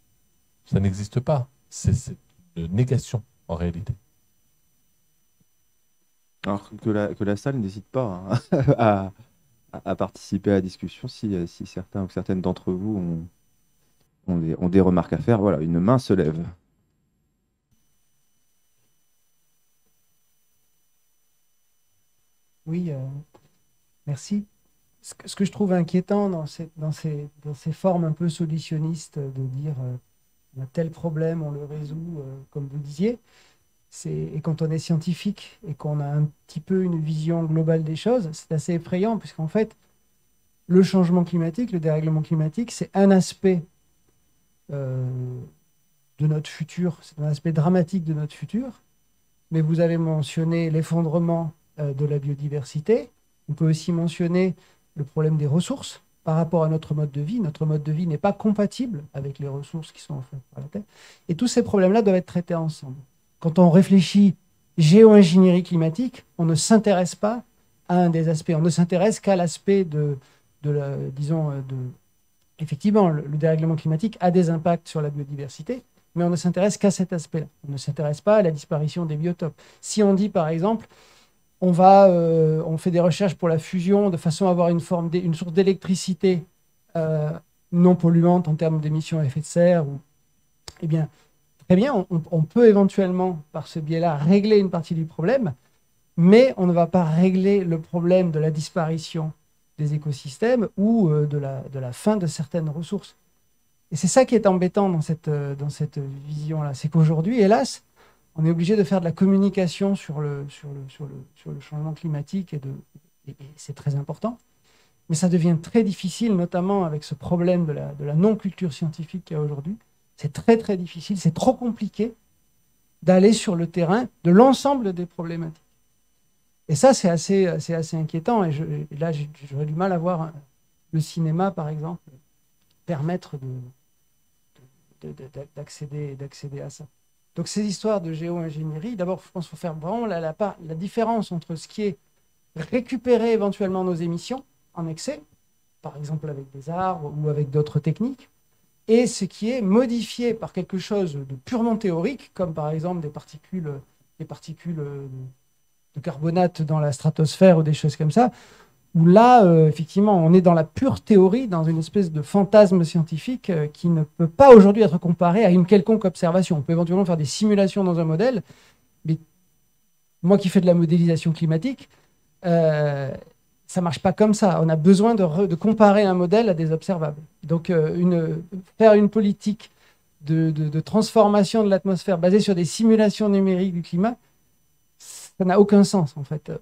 ça n'existe pas. C'est c'est une négation, en réalité. Alors que la, que la salle n'hésite pas, hein, à, à- à participer à la discussion si, euh, si certains ou certaines d'entre vous ont, ont des, ont des remarques à faire. Voilà, une main se lève. Oui, euh, merci. Ce que, ce que je trouve inquiétant dans ces, dans ces, dans ces formes un peu solutionnistes de dire euh, on a tel problème, on le résout, euh, comme vous disiez, c'est, et quand on est scientifique et qu'on a un petit peu une vision globale des choses, c'est assez effrayant, puisqu'en fait, le changement climatique, le dérèglement climatique, c'est un aspect euh, de notre futur, c'est un aspect dramatique de notre futur, mais vous avez mentionné l'effondrement euh, de la biodiversité. On peut aussi mentionner le problème des ressources par rapport à notre mode de vie. Notre mode de vie n'est pas compatible avec les ressources qui sont offertes par la Terre. Et tous ces problèmes-là doivent être traités ensemble. Quand on réfléchit géo-ingénierie climatique, on ne s'intéresse pas à un des aspects. On ne s'intéresse qu'à l'aspect de, de la, disons, de, effectivement, le, le dérèglement climatique a des impacts sur la biodiversité, mais on ne s'intéresse qu'à cet aspect-là. On ne s'intéresse pas à la disparition des biotopes. Si on dit, par exemple, on, va, euh, on fait des recherches pour la fusion de façon à avoir une, forme d- une source d'électricité euh, non polluante en termes d'émissions à effet de serre, ou, eh bien, très bien, on, on peut éventuellement, par ce biais-là, régler une partie du problème, mais on ne va pas régler le problème de la disparition des écosystèmes ou euh, de, la, de la fin de certaines ressources. Et c'est ça qui est embêtant dans cette, euh, dans cette vision-là. C'est qu'aujourd'hui, hélas, on est obligé de faire de la communication sur le, sur le, sur le, sur le changement climatique, et, de, et, et c'est très important. Mais ça devient très difficile, notamment avec ce problème de la, de la non-culture scientifique qu'il y a aujourd'hui. C'est très, très difficile, c'est trop compliqué d'aller sur le terrain de l'ensemble des problématiques. Et ça, c'est assez, c'est assez inquiétant. Et, je, et là, j'aurais du mal à voir le cinéma, par exemple, permettre de, de, de, d'accéder, d'accéder à ça. Donc, ces histoires de géo-ingénierie, d'abord, je pense qu'il faut faire vraiment la, la, la différence entre ce qui est récupérer éventuellement nos émissions en excès, par exemple avec des arbres ou avec d'autres techniques, et ce qui est modifié par quelque chose de purement théorique, comme par exemple des particules, des particules de carbonate dans la stratosphère ou des choses comme ça, où là, euh, effectivement, on est dans la pure théorie, dans une espèce de fantasme scientifique euh, qui ne peut pas aujourd'hui être comparé à une quelconque observation. On peut éventuellement faire des simulations dans un modèle, mais moi qui fais de la modélisation climatique, euh, ça ne marche pas comme ça. On a besoin de, re, de comparer un modèle à des observables. Donc, euh, une, faire une politique de, de, de transformation de l'atmosphère basée sur des simulations numériques du climat, ça n'a aucun sens, en fait.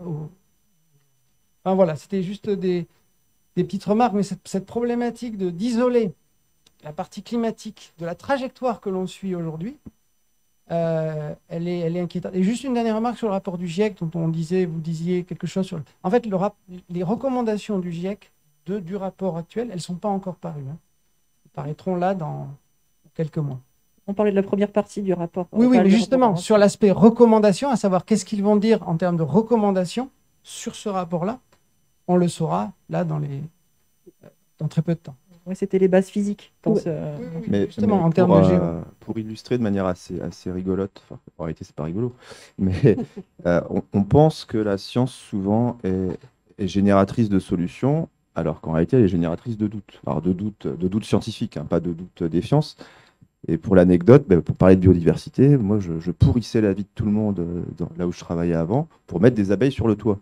Enfin, voilà, c'était juste des, des petites remarques, mais cette, cette problématique de, d'isoler la partie climatique de la trajectoire que l'on suit aujourd'hui, euh, elle, est, elle est inquiétante. Et juste une dernière remarque sur le rapport du GIEC, dont on disait, vous disiez quelque chose sur... Le... En fait, le rap... les recommandations du GIEC, de, du rapport actuel, elles ne sont pas encore parues. Hein. Elles paraîtront là dans quelques mois. On parlait de la première partie du rapport. Oui, oui, mais justement, sur l'aspect recommandation, à savoir qu'est-ce qu'ils vont dire en termes de recommandations sur ce rapport-là, on le saura là dans, les... dans très peu de temps. Oui, c'était les bases physiques. Dans oui. ce... Mais, mais justement, en pour, termes de géo. Euh, pour illustrer de manière assez, assez rigolote, enfin, en réalité, c'est pas rigolo, mais euh, on, on pense que la science, souvent, est, est génératrice de solutions, alors qu'en réalité, elle est génératrice de doutes. Alors, de doutes, de doutes scientifiques, hein, pas de doutes défiance. Et pour l'anecdote, ben, pour parler de biodiversité, moi, je, je pourrissais la vie de tout le monde euh, dans, là où je travaillais avant pour mettre des abeilles sur le toit.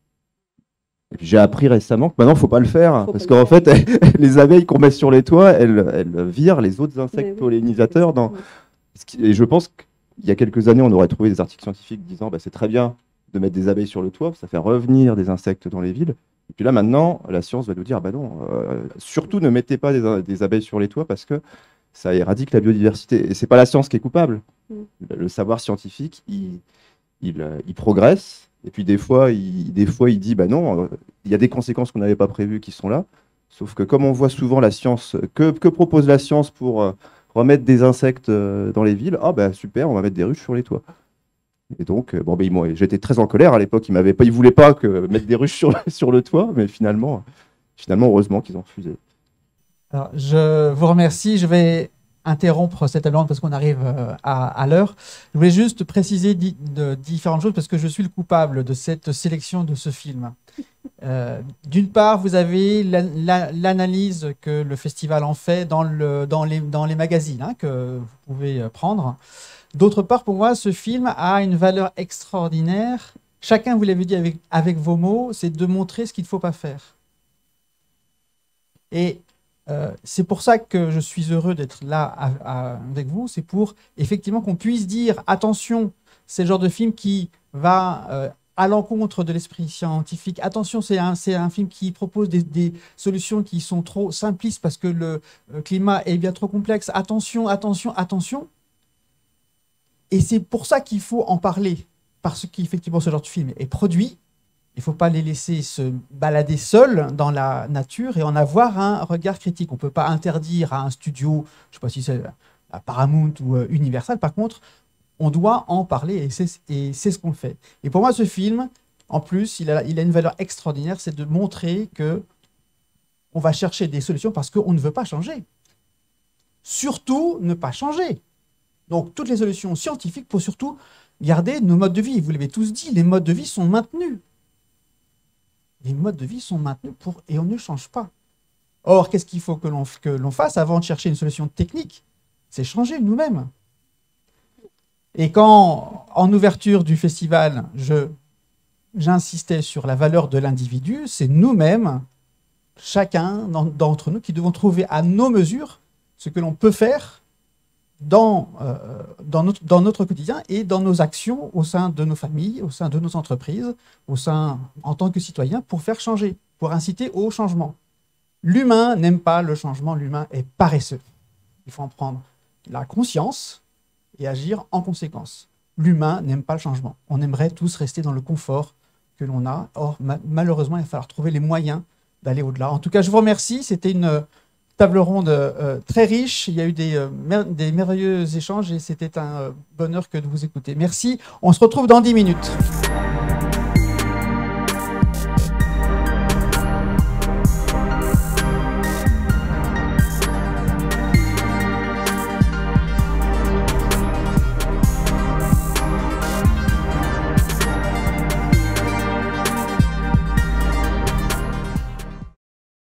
Et puis j'ai appris récemment que maintenant, il ne faut pas le faire, faut parce qu'en fait, elles, les abeilles qu'on met sur les toits, elles, elles virent les autres insectes oui, pollinisateurs. Dans... Et je pense qu'il y a quelques années, on aurait trouvé des articles scientifiques disant bah, c'est très bien de mettre des abeilles sur le toit, ça fait revenir des insectes dans les villes. Et puis là, maintenant, la science va nous dire bah non, euh, surtout ne mettez pas des, des abeilles sur les toits parce que ça éradique la biodiversité. Et ce n'est pas la science qui est coupable. Mm. Le savoir scientifique, il, il, il progresse. Et puis des fois, il, des fois, il dit, bah non, il y a des conséquences qu'on n'avait pas prévues qui sont là. Sauf que comme on voit souvent la science, que, que propose la science pour euh, remettre des insectes euh, dans les villes? Ah bah super, on va mettre des ruches sur les toits. Et donc, euh, bon, bah, il, j'étais très en colère à l'époque. Il m'avait pas, il voulait pas que mettre des ruches sur, sur le toit, mais finalement, finalement, heureusement qu'ils ont refusé. Alors, je vous remercie. Je vais interrompre cette table ronde parce qu'on arrive à, à l'heure. Je voulais juste préciser di de différentes choses parce que je suis le coupable de cette sélection de ce film. Euh, D'une part, vous avez l'analyse la, la, que le festival en fait dans, le, dans, les, dans les magazines hein, que vous pouvez prendre. D'autre part, pour moi, ce film a une valeur extraordinaire. Chacun, vous l'avez dit avec, avec vos mots, c'est de montrer ce qu'il ne faut pas faire. Et Euh, c'est pour ça que je suis heureux d'être là à, à, avec vous. C'est pour effectivement qu'on puisse dire attention, c'est le genre de film qui va euh, à l'encontre de l'esprit scientifique. Attention, c'est un, c'est un film qui propose des, des solutions qui sont trop simplistes parce que le euh, climat est bien trop complexe. Attention, attention, attention. Et c'est pour ça qu'il faut en parler, parce qu'effectivement ce genre de film est produit. Il ne faut pas les laisser se balader seuls dans la nature et en avoir un regard critique. On ne peut pas interdire à un studio, je ne sais pas si c'est à Paramount ou Universal, par contre, on doit en parler et c'est et c'est ce qu'on fait. Et pour moi, ce film, en plus, il a, il a une valeur extraordinaire, c'est de montrer que on va chercher des solutions parce qu'on ne veut pas changer. Surtout, ne pas changer. Donc, toutes les solutions scientifiques pour surtout garder nos modes de vie. Vous l'avez tous dit, les modes de vie sont maintenus. Les modes de vie sont maintenus pour, et on ne change pas. Or, qu'est-ce qu'il faut que l'on que l'on fasse avant de chercher une solution technique? C'est changer nous-mêmes. Et quand, en ouverture du festival, je, j'insistais sur la valeur de l'individu, c'est nous-mêmes, chacun d'entre nous, qui devons trouver à nos mesures ce que l'on peut faire dans, euh, dans, notre, dans notre quotidien et dans nos actions au sein de nos familles, au sein de nos entreprises, au sein, en tant que citoyens, pour faire changer, pour inciter au changement. L'humain n'aime pas le changement, l'humain est paresseux. Il faut en prendre la conscience et agir en conséquence. L'humain n'aime pas le changement. On aimerait tous rester dans le confort que l'on a. Or, ma malheureusement, il va falloir trouver les moyens d'aller au-delà. En tout cas, je vous remercie. C'était une table ronde euh, très riche. Il y a eu des, euh, mer des merveilleux échanges et c'était un euh, bonheur que de vous écouter. Merci. On se retrouve dans dix minutes.